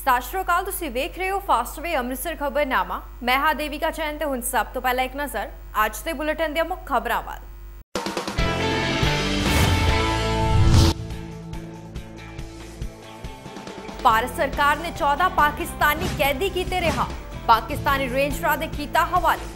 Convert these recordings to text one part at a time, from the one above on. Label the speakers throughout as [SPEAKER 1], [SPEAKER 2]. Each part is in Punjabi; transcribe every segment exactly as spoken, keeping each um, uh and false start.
[SPEAKER 1] ਸਤਿ ਸ਼੍ਰੀ ਅਕਾਲ, ਤੁਸੀਂ ਵੇਖ ਰਹੇ ਹੋ ਫਾਸਟਵੇ ਅੰਮ੍ਰਿਤਸਰ ਖਬਰਨਾਮਾ। ਮੈਂ ਹਾਂ ਦੇਵਿਕਾ ਚੈਨ ਤੇ ਹੁਣ ਸਭ ਤੋਂ ਪਹਿਲਾਂ ਇੱਕ ਨਜ਼ਰ ਅੱਜ ਦੇ ਬੁਲੇਟਿਨ ਦੀਆਂ ਮੁੱਖ ਖਬਰਾਂ ਵੱਲ। ਭਾਰਤ ਸਰਕਾਰ ਨੇ चौदह पाकिस्तानी कैदी कीते रिहा, पाकिस्तानी रेंजरां दे कीता हवाले।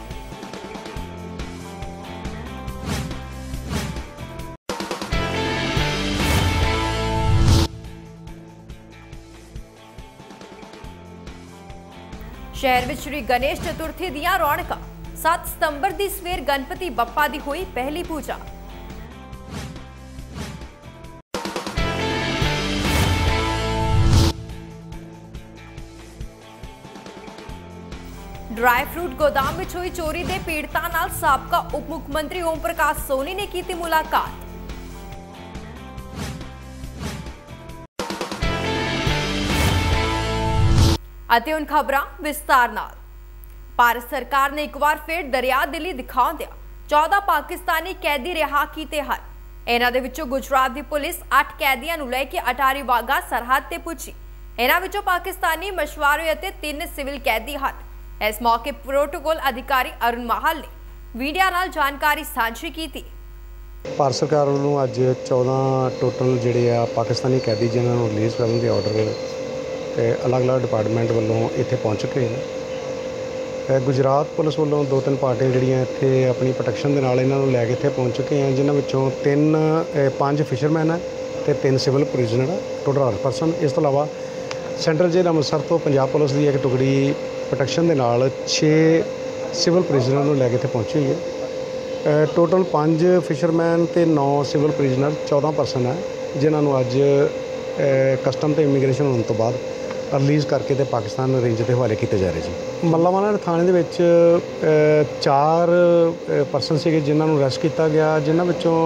[SPEAKER 1] शहर में श्री गणेश चतुर्थी दियां रौनकां, सात सितंबर की सवेर गणपति बप्पा की हुई पहली पूजा। ड्राई फ्रूट गोदाम में हुई चोरी के पीड़ितां नाल साबका उप मुख्यमंत्री ओम प्रकाश सोनी ने की मुलाकात। ਅਤੇ ਹੁਣ ਖਬਰਾਂ ਵਿਸਤਾਰ ਨਾਲ। ਭਾਰਤ ਸਰਕਾਰ ਨੇ ਇੱਕ ਵਾਰ ਫਿਰ ਦਰਿਆ ਦਿਲੀ ਦਿਖਾਉਂਦਿਆਂ चौदह ਪਾਕਿਸਤਾਨੀ ਕੈਦੀ ਰਿਹਾ ਕੀਤੇ ਹਨ। ਇਹਨਾਂ ਦੇ ਵਿੱਚੋਂ ਗੁਜਰਾਤ ਦੀ ਪੁਲਿਸ ਅੱਠ ਕੈਦੀਆਂ ਨੂੰ ਲੈ ਕੇ ਅਟਾਰੀ ਵਾਗਾ ਸਰਹੱਦ ਤੇ ਪੁੱਜੀ। ਇਹਨਾਂ ਵਿੱਚੋਂ ਪਾਕਿਸਤਾਨੀ ਮਛੁਆਰੇ ਅਤੇ ਤਿੰਨ ਸਿਵਲ ਕੈਦੀ ਹਨ। ਇਸ ਮੌਕੇ ਪ੍ਰੋਟੋਕਾਲ ਅਧਿਕਾਰੀ ਅਰੁਣ ਮਾਹਲ ਨੇ ਮੀਡੀਆ ਨਾਲ ਜਾਣਕਾਰੀ ਸਾਂਝੀ ਕੀਤੀ।
[SPEAKER 2] ਭਾਰਤ ਸਰਕਾਰ ਵੱਲੋਂ ਅੱਜ चौदह ਟੋਟਲ ਜਿਹੜੇ ਆ ਪਾਕਿਸਤਾਨੀ ਕੈਦੀ ਜਿਨ੍ਹਾਂ ਨੂੰ ਰਿਲੀਜ਼ ਕਰਨ ਦੇ ਆਰਡਰ अलग अलग डिपार्टमेंट वालों इत्थे पहुँच चुके हैं। गुजरात पुलिस वालों दो तीन पार्टियां जिहड़ियां इत्थे अपनी प्रोटैक्शन दे नाल इन्हां नूं लैके इत्थे पहुँच चुके हैं, जिन्हां विच्चों तीन पांच फिशरमैन है ते तीन सिविल प्रिजनर है, टोटल आठ परसन। इस तो इलावा सेंट्रल जेल अमृतसर तो पंजाब पुलिस की एक टुकड़ी प्रोटैक्शन दे नाल छे सिविल प्रिजनर नूं लैके इत्थे पहुँची हुई है। टोटल पांच फिशरमैन ते नौ सिविल प्रिजनर चौदह परसन है, जिन्हां नूं अज कस्टम ते इमीग्रेशन होने तो बाद रिलीज़ करके तो पाकिस्तान रेंज के हवाले किए जा रहे हैं। मल्लावाला थाने दे विच चार परसन से जिन्होंने अरेस्ट किया गया, जिन्होंने विचों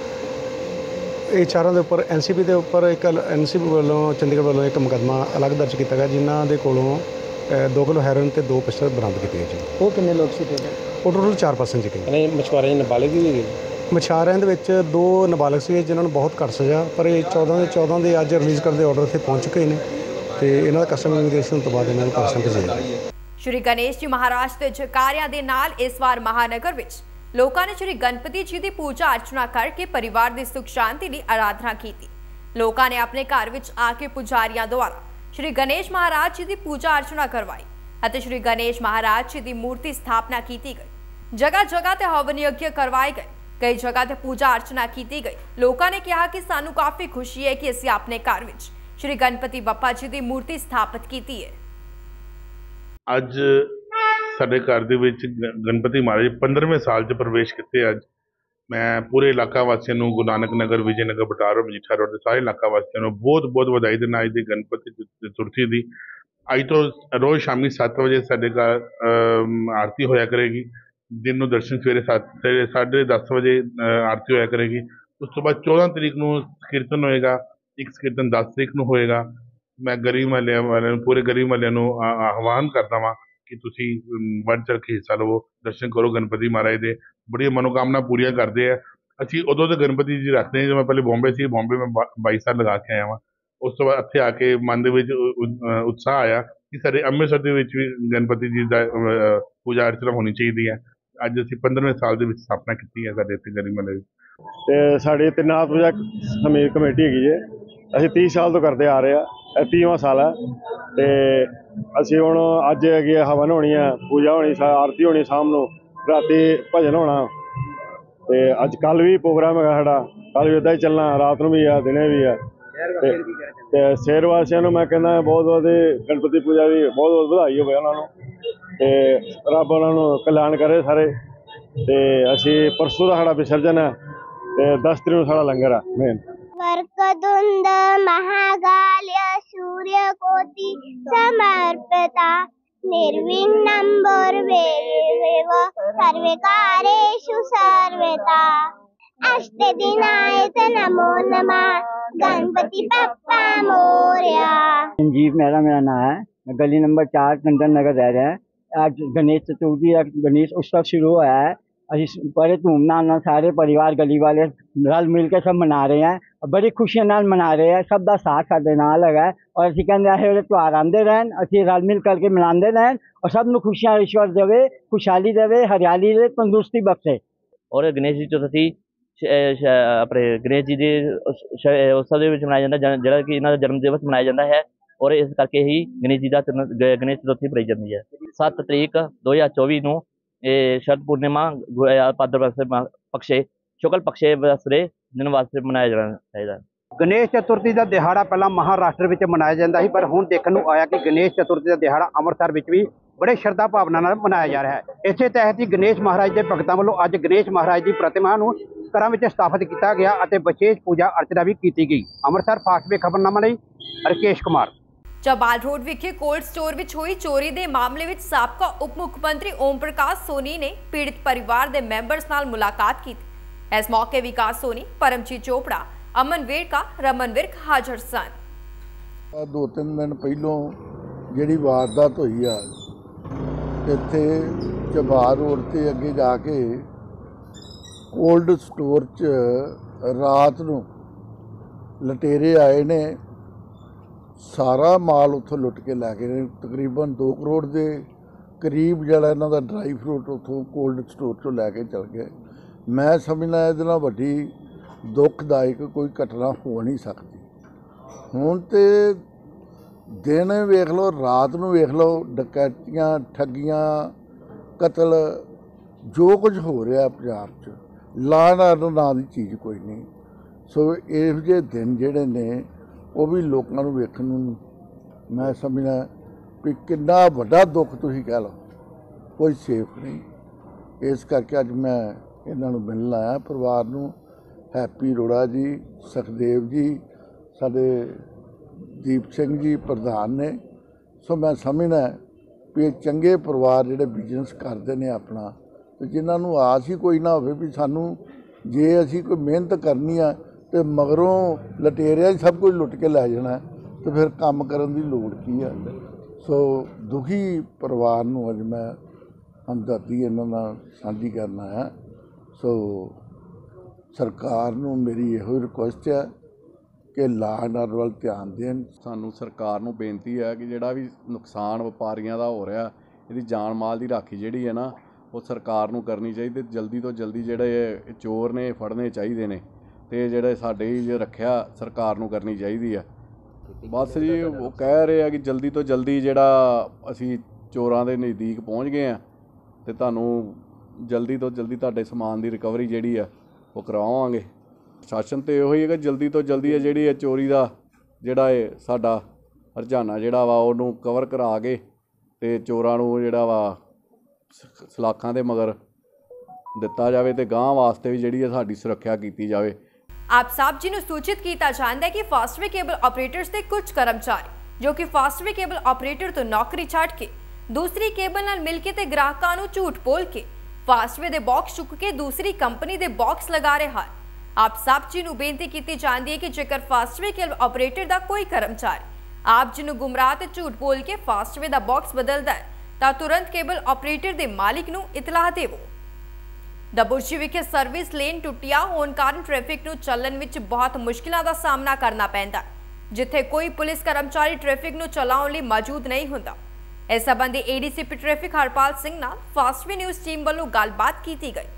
[SPEAKER 2] ये चारों के उपर एन सी पी के उपर एक एन सी पी वालों चंडीगढ़ वालों एक मुकदमा अलग दर्ज किया गया, जिन्हों के कोलों दो किलो हैरोइन ते दो पिस्टल बरामद किए गए। वो कितने लोग से वो टोटल चार परसन जी।
[SPEAKER 3] मछुआरे नाबालिग भी
[SPEAKER 2] मछुआरिਆਂ ਦੇ दो नाबालिग से जिन्होंने बहुत घट सजा, पर ये चौदह के चौदह के अज रिलीज़ करते ऑर्डर इतने पहुँच चुके हैं ਤੇ ਇਹਨਾਂ ਦਾ ਕਸਟਮ ਇਮੀਗ੍ਰੇਸ਼ਨ ਤੋਂ ਬਾਅਦ ਇਹਨਾਂ ਨੂੰ ਪਾਕਿਸਤਾਨ ਭੇਜਿਆ।
[SPEAKER 1] ਸ਼੍ਰੀ ਗਣੇਸ਼ ਜੀ ਮਹਾਰਾਜ ਦੇ ਜਕਾਰਿਆਂ ਦੇ ਨਾਲ ਇਸ ਵਾਰ ਮਹਾਨਗਰ ਵਿੱਚ ਲੋਕਾਂ ਨੇ ਸ਼੍ਰੀ ਗਣਪਤੀ ਜੀ ਦੀ ਪੂਜਾ ਅਰਚਨਾ ਕਰਕੇ ਪਰਿਵਾਰ ਦੀ ਸੁਖ ਸ਼ਾਂਤੀ ਲਈ ਆਰਾਧਨਾ ਕੀਤੀ। ਲੋਕਾਂ ਨੇ ਆਪਣੇ ਘਰ ਵਿੱਚ ਆ ਕੇ ਪੁਜਾਰੀਆਂ ਦੁਆਰਾ ਸ਼੍ਰੀ ਗਣੇਸ਼ ਮਹਾਰਾਜ ਜੀ ਦੀ ਪੂਜਾ ਅਰਚਨਾ ਕਰਵਾਈ ਅਤੇ ਸ਼੍ਰੀ ਗਣੇਸ਼ ਮਹਾਰਾਜ ਜੀ ਦੀ ਮੂਰਤੀ ਸਥਾਪਨਾ ਕੀਤੀ ਗਈ। ਜਗ੍ਹਾ ਜਗ੍ਹਾ ਤੇ ਹਵਨ ਯੱਗ ਕਰਵਾਏ ਗਏ, ਕਈ ਜਗ੍ਹਾ ਤੇ ਪੂਜਾ ਅਰਚਨਾ ਕੀਤੀ ਗਈ। ਲੋਕਾਂ ਨੇ ਕਿਹਾ ਕਿ ਸਾਨੂੰ ਕਾਫੀ ਖੁਸ਼ੀ ਹੈ ਕਿ ਅਸੀਂ ਆਪਣੇ ਘਰ ਵਿੱਚ श्री गणपति बप्पा जी की मूर्ति स्थापित की है।
[SPEAKER 4] अज साडे घर दे विच गणपति महाराज पंद्रहवें साल च प्रवेश किते। अज मैं पूरे इलाका वासियों नूं, गुरु नानक नगर, विजय नगर, बटारो, मजीठा रोड के सारे इलाका वासियों नूं बहुत बहुत बधाई देना अज दी गणपति चतुर्थी दी। अज तो रोज़ शामी सत्त बजे साडे घर आरती होया करेगी। दिन नूं दर्शन सवेरे सत्त साढ़े दस बजे आरती होया करेगी। उस तो बाद चौदह तरीक नूं कीर्तन होएगा, एक कीर्तन दस तरीक नूं होएगा। मैं गरीब महल्ले वाले पूरे गरीब महल्ले नूं आह्वान करता वां कि तुसीं बढ़ चढ़ के हिस्सा लवो, दर्शन करो गणपति महाराज दे। बड़ी मनोकामना पूरियां करते हैं। असीं उदों तो गणपति जी रखते हैं जब मैं पहले बॉम्बे सी, बॉम्बे में बाईस साल लगा के आया वां। उस तो बाद इत्थे आके मन दे विच उत्साह आया कि साडे अमृतसर दे विच वी गणपति जी दा पूजा अर्चना होनी चाहिदी है। अज असीं पंद्रहवें साल दे विच स्थापना कीती है साडे इत्थे गरीब महल्ले
[SPEAKER 5] ते साडे इत्थे नाथ पूजा समीर कमेटी हैगी है। ਅਸੀਂ तीस साल तो करते आ रहे हैं, तीसवां साल है। तो असी हुण अज हैगी हवन होनी है, पूजा होनी, आरती होनी, शाम नूं राती भजन होना। तो अज कल भी प्रोग्राम है साडा, कल भी इदां ही चलना, रात नूं भी है, दिने भी है। तो शहर वासियों नूं मैं कहना बहुत बहुत गणपति पूजा की बहुत बहुत बधाई होवे उन्हां नूं, ते रब उन्हां नूं कल्याण करे सारे। तो असी परसों का साडा विसर्जन है, तो दस तरीक नूं साडा लंगर है मेन।
[SPEAKER 6] वक्रतुंड महाकाय सूर्यकोटि समर्पिता निर्विघ्नं कुरुदेव सर्वकार्येषु सर्वदा। अष्टदिनायक नमो नमः, गणपति बप्पा मोरया।
[SPEAKER 7] संजीव मेरा मेरा नाम है, मैं गली नंबर चार कंदन नगर रह रहा है। आज गणेश चतुर्थी, गणेश उत्सव शुरू हुआ है। ਅਸੀਂ बड़े धूमधाम ਨਾਲ ਸਾਰੇ परिवार गली वाले रल मिल के सब मना रहे हैं। बड़ी खुशियों ਨਾਲ मना रहे हैं। सब ਦਾ ਸਾਥ ਸਾਡੇ ਨਾਲ ਹੈਗਾ ਔਰ ਅਸੀਂ ਕਹਿੰਦੇ ਇਹ ਜਿਹੜੇ ਤਿਉਹਾਰ ਆਉਂਦੇ ਰਹਿਣ, ਅਸੀਂ ਰਲ ਮਿਲ ਕਰਕੇ ਮਨਾਉਂਦੇ ਰਹਿਣ ਔਰ ਸਭ ਨੂੰ ਖੁਸ਼ੀਆਂ ਈਸ਼ਵਰ ਦੇਵੇ, ਖੁਸ਼ਹਾਲੀ ਦੇਵੇ, ਹਰਿਆਲੀ ਦੇ, ਤੰਦਰੁਸਤੀ ਬਖਸ਼ੇ।
[SPEAKER 3] ਔਰ ਗਣੇਸ਼ ਜੀ ਚਤੁਰਥੀ ਆਪਣੇ ਗਣੇਸ਼ ਜੀ ਦੇ ਉਤਸਵ ਦੇ ਵਿੱਚ ਮਨਾਇਆ ਜਾਂਦਾ, ਜਿਹੜਾ ਕਿ ਇਹਨਾਂ ਦਾ ਜਨਮ ਦਿਵਸ ਮਨਾਇਆ ਜਾਂਦਾ ਹੈ ਔਰ ਇਸ ਕਰਕੇ ਹੀ ਗਣੇਸ਼ ਜੀ ਦਾ ਗਣੇਸ਼ ਚਤੁਰਥੀ ਮਨਾਈ ਜਾਂਦੀ ਹੈ। ਸੱਤ ਤਰੀਕ ਦੋ ਹਜ਼ਾਰ ਚੌਵੀ ਨੂੰ ਇਹ ਸ਼ਰਦ ਪੂਰਨਿਮਾ ਭਾਦਰ ਪਕਸ਼ੇ ਸ਼ੁਕਲ ਪਕਸ਼ੇ ਵਸਰੇ ਦਿਨ ਵਾਸਤੇ ਮਨਾਇਆ ਜਾਣਾ ਚਾਹੀਦਾ।
[SPEAKER 8] ਗਣੇਸ਼ ਚਤੁਰਥੀ ਦਾ ਦਿਹਾੜਾ ਪਹਿਲਾਂ ਮਹਾਰਾਸ਼ਟਰ ਵਿੱਚ ਮਨਾਇਆ ਜਾਂਦਾ ਸੀ, ਪਰ ਹੁਣ ਦੇਖਣ ਨੂੰ ਆਇਆ ਕਿ ਗਣੇਸ਼ ਚਤੁਰਥੀ ਦਾ ਦਿਹਾੜਾ ਅੰਮ੍ਰਿਤਸਰ ਵਿੱਚ ਵੀ ਬੜੇ ਸ਼ਰਧਾ ਭਾਵਨਾ ਨਾਲ ਮਨਾਇਆ ਜਾ ਰਿਹਾ ਹੈ। ਇਸੇ ਤਹਿਤ ਹੀ ਗਣੇਸ਼ ਮਹਾਰਾਜ ਦੇ ਭਗਤਾਂ ਵੱਲੋਂ ਅੱਜ ਗਣੇਸ਼ ਮਹਾਰਾਜ ਦੀ ਪ੍ਰਤਿਮਾ ਨੂੰ ਘਰਾਂ ਵਿੱਚ ਸਥਾਪਿਤ ਕੀਤਾ ਗਿਆ ਅਤੇ ਵਿਸ਼ੇਸ਼ ਪੂਜਾ ਅਰਚਨਾ ਵੀ ਕੀਤੀ ਗਈ। ਅੰਮ੍ਰਿਤਸਰ ਫਾਸਟ ਵੇ ਖਬਰਨਾਮਾ ਲਈ ਰਕੇਸ਼ ਕੁਮਾਰ।
[SPEAKER 1] ਚਬਾਲ ਰੋਡ ਵਿਖੇ ਕੋਲਡ ਸਟੋਰ ਵਿੱਚ ਹੋਈ ਚੋਰੀ ਦੇ ਮਾਮਲੇ ਵਿੱਚ ਸਾਬਕਾ ਉਪ ਮੁੱਖ ਮੰਤਰੀ ਓਮ ਪ੍ਰਕਾਸ਼ ਸੋਨੀ ਨੇ ਪੀੜਿਤ ਪਰਿਵਾਰ ਦੇ ਮੈਂਬਰਸ ਨਾਲ ਮੁਲਾਕਾਤ ਕੀਤੀ। ਇਸ ਮੌਕੇ ਵਿਕਾਸ ਸੋਨੀ, ਪਰਮਜੀਤ ਚੋਪੜਾ, ਅਮਨ ਵੇਰਕਾ, ਰਮਨ ਵਿਰਕ ਹਾਜ਼ਰ ਸਨ।
[SPEAKER 9] ਦੋ ਤਿੰਨ ਦਿਨ ਪਹਿਲੋਂ ਜਿਹੜੀ ਵਾਰਦਾਤ ਹੋਈ ਆ ਇੱਥੇ ਚਬਾਲ ਰੋਡ ਤੇ ਅੱਗੇ ਜਾ ਕੇ ਕੋਲਡ ਸਟੋਰ 'ਚ ਰਾਤ ਨੂੰ ਲਟੇਰੇ ਆਏ ਨੇ, ਸਾਰਾ ਮਾਲ ਉੱਥੋਂ ਲੁੱਟ ਕੇ ਲੈ ਗਏ ਨੇ। ਤਕਰੀਬਨ ਦੋ ਕਰੋੜ ਦੇ ਕਰੀਬ ਜਿਹੜਾ ਇਹਨਾਂ ਦਾ ਡਰਾਈ ਫਰੂਟ ਉੱਥੋਂ ਕੋਲਡ ਸਟੋਰ 'ਚੋਂ ਲੈ ਕੇ ਚਲ ਗਏ। ਮੈਂ ਸਮਝਦਾ ਇਹਦੇ ਨਾਲ ਵੱਡੀ ਦੁਖਦਾਇਕ ਕੋਈ ਘਟਨਾ ਹੋ ਨਹੀਂ ਸਕਦੀ। ਹੁਣ ਤੇ ਦਿਨ ਵੇਖ ਲਓ, ਰਾਤ ਨੂੰ ਵੇਖ ਲਓ, ਡਕੈਤੀਆਂ, ਠੱਗੀਆਂ, ਕਤਲ, ਜੋ ਕੁਝ ਹੋ ਰਿਹਾ ਪੰਜਾਬ 'ਚ, ਲਾਅ ਐਂਡ ਆਰਡਰ ਨਾਂ ਦੀ ਚੀਜ਼ ਕੋਈ ਨਹੀਂ। ਸੋ ਇਹੋ ਜਿਹੇ ਦਿਨ ਜਿਹੜੇ ਨੇ ਉਹ ਵੀ ਲੋਕਾਂ ਨੂੰ ਵੇਖਣ ਨੂੰ ਮੈਂ ਸਮਝਦਾ ਵੀ ਕਿੰਨਾ ਵੱਡਾ ਦੁੱਖ ਤੁਸੀਂ ਕਹਿ ਲਓ, ਕੋਈ ਸੇਫ ਨਹੀਂ। ਇਸ ਕਰਕੇ ਅੱਜ ਮੈਂ ਇਹਨਾਂ ਨੂੰ ਮਿਲਣ ਆਇਆ ਪਰਿਵਾਰ ਨੂੰ। ਹੈਪੀ ਅਰੋੜਾ ਜੀ, ਸੁਖਦੇਵ ਜੀ, ਸਾਡੇ ਦੀਪ ਸਿੰਘ ਜੀ ਪ੍ਰਧਾਨ ਨੇ। ਸੋ ਮੈਂ ਸਮਝਦਾ ਵੀ ਇਹ ਚੰਗੇ ਪਰਿਵਾਰ ਜਿਹੜੇ ਬਿਜ਼ਨਸ ਕਰਦੇ ਨੇ ਆਪਣਾ, ਅਤੇ ਜਿਨ੍ਹਾਂ ਨੂੰ ਆਸ ਹੀ ਕੋਈ ਨਾ ਹੋਵੇ ਵੀ ਸਾਨੂੰ ਜੇ ਅਸੀਂ ਕੋਈ ਮਿਹਨਤ ਕਰਨੀ ਆ ਤੇ ਮਗਰੋਂ ਲਟੇਰਿਆਂ ਸਭ ਕੁਝ ਲੁੱਟ ਕੇ ਲੈ ਜਾਣਾ, ਤੇ ਫਿਰ ਕੰਮ ਕਰਨ ਦੀ ਲੋੜ ਕੀ ਆ। ਸੋ ਦੁਖੀ ਪਰਿਵਾਰ ਨੂੰ ਅੱਜ ਮੈਂ ਹਮਦਰਦੀ ਇਹਨਾਂ ਨਾਲ ਸਾਂਝੀ ਕਰਨਾ ਹੈ। ਸੋ ਸਰਕਾਰ ਨੂੰ ਮੇਰੀ ਇਹੋ ਰਿਕੁਐਸਟ ਹੈ ਕਿ ਲਾਅ ਐਂਡ ਆਰਡਰ ਵੱਲ ਧਿਆਨ ਦੇਣ।
[SPEAKER 10] ਸਾਨੂੰ ਸਰਕਾਰ ਨੂੰ ਬੇਨਤੀ ਹੈ ਕਿ ਜਿਹੜਾ ਵੀ ਨੁਕਸਾਨ ਵਪਾਰੀਆਂ ਦਾ ਹੋ ਰਿਹਾ, ਇਹਦੀ ਜਾਨ ਮਾਲ ਦੀ ਰਾਖੀ ਜਿਹੜੀ ਹੈ ਨਾ, ਉਹ ਸਰਕਾਰ ਨੂੰ ਕਰਨੀ ਚਾਹੀਦੀ। ਜਲਦੀ ਤੋਂ ਜਲਦੀ ਜਿਹੜੇ ਚੋਰ ਨੇ ਫੜਨੇ ਚਾਹੀਦੇ ਨੇ, ਅਤੇ ਜਿਹੜੇ ਸਾਡੇ ਜੇ ਰੱਖਿਆ ਸਰਕਾਰ ਨੂੰ ਕਰਨੀ ਚਾਹੀਦੀ ਆ। ਬਸ ਜੀ ਉਹ ਕਹਿ ਰਹੇ ਆ ਕਿ ਜਲਦੀ ਤੋਂ ਜਲਦੀ ਜਿਹੜਾ ਅਸੀਂ ਚੋਰਾਂ ਦੇ ਨਜ਼ਦੀਕ ਪਹੁੰਚ ਗਏ ਆ ਅਤੇ ਤੁਹਾਨੂੰ ਜਲਦੀ ਤੋਂ ਜਲਦੀ ਤੁਹਾਡੇ ਸਮਾਨ ਦੀ ਰਿਕਵਰੀ ਜਿਹੜੀ ਆ ਉਹ ਕਰਵਾਵਾਂਗੇ। ਸ਼ਾਸਨ ਤਾਂ ਇਹੋ ਹੀ ਹੈ ਕਿ ਜਲਦੀ ਤੋਂ ਜਲਦੀ ਹੈ ਜਿਹੜੀ ਇਹ ਚੋਰੀ ਦਾ ਜਿਹੜਾ ਇਹ ਸਾਡਾ ਰੁਝਾਨਾ ਜਿਹੜਾ ਵਾ ਉਹਨੂੰ ਕਵਰ ਕਰਾ ਕੇ ਅਤੇ ਚੋਰਾਂ ਨੂੰ ਜਿਹੜਾ ਵਾ ਸਲਾਖਾਂ ਦੇ ਮਗਰ ਦਿੱਤਾ ਜਾਵੇ ਅਤੇ ਗਾਂਹ ਵਾਸਤੇ ਵੀ ਜਿਹੜੀ ਹੈ ਸਾਡੀ ਸੁਰੱਖਿਆ ਕੀਤੀ ਜਾਵੇ।
[SPEAKER 1] ਆਪ ਸਾਹਿਬ ਜੀ ਨੂੰ ਸੂਚਿਤ ਕੀਤਾ ਜਾਂਦਾ ਹੈ ਕਿ ਫਾਸਟਵੇ ਕੇਬਲ ਆਪਰੇਟਰਸ ਦੇ ਕੁਝ ਕਰਮਚਾਰੀ ਜੋ ਕਿ ਫਾਸਟਵੇ ਕੇਬਲ ਆਪਰੇਟਰ ਤੋਂ ਨੌਕਰੀ ਛੱਡ ਕੇ ਦੂਸਰੀ ਕੇਬਲ ਨਾਲ ਮਿਲ ਕੇ ਤੇ ਗ੍ਰਾਹਕਾਂ ਨੂੰ ਝੂਠ ਬੋਲ ਕੇ ਫਾਸਟਵੇ ਦੇ ਬਾਕਸ ਚੁੱਕ ਕੇ ਦੂਸਰੀ ਕੰਪਨੀ ਦੇ ਬਾਕਸ ਲਗਾ ਰਹੇ ਹਨ। ਆਪ ਸਾਹਿਬ ਜੀ ਨੂੰ ਬੇਨਤੀ ਕੀਤੀ ਜਾਂਦੀ ਹੈ ਕਿ ਜੇਕਰ ਫਾਸਟਵੇ ਕੇਬਲ ਆਪਰੇਟਰ ਦਾ ਕੋਈ ਕਰਮਚਾਰੀ ਆਪ ਜੀ ਨੂੰ ਗੁੰਮਰਾਹ ਤੇ ਝੂਠ ਬੋਲ ਕੇ ਫਾਸਟਵੇ ਦਾ ਬਾਕਸ ਬਦਲਦਾ ਹੈ ਤਾਂ ਤੁਰੰਤ ਕੇਬਲ ਆਪਰੇਟਰ ਦੇ ਮਾਲਿਕ ਨੂੰ ਇਤਲਾਹ ਦੇਵੋ। ਦਬੁਰਜੀ ਵਿਖੇ ਸਰਵਿਸ ਲੇਨ ਟੁੱਟਿਆ ਹੋਣ ਕਾਰਨ ਟ੍ਰੈਫਿਕ ਨੂੰ ਚੱਲਣ ਵਿੱਚ ਬਹੁਤ ਮੁਸ਼ਕਿਲਾਂ ਦਾ ਸਾਹਮਣਾ ਕਰਨਾ ਪੈਂਦਾ, ਜਿੱਥੇ ਕੋਈ ਪੁਲਿਸ ਕਰਮਚਾਰੀ ਟ੍ਰੈਫਿਕ ਨੂੰ ਚਲਾਉਣ ਲਈ ਮੌਜੂਦ ਨਹੀਂ ਹੁੰਦਾ। ਇਸ ਸੰਬੰਧੀ ਏਡੀਸੀਪੀ ਟ੍ਰੈਫਿਕ ਹਰਪਾਲ ਸਿੰਘ ਨਾਲ ਫਾਸਟਵੇ ਨਿਊਜ਼ ਟੀਮ ਵੱਲੋਂ ਗੱਲਬਾਤ ਕੀਤੀ ਗਈ।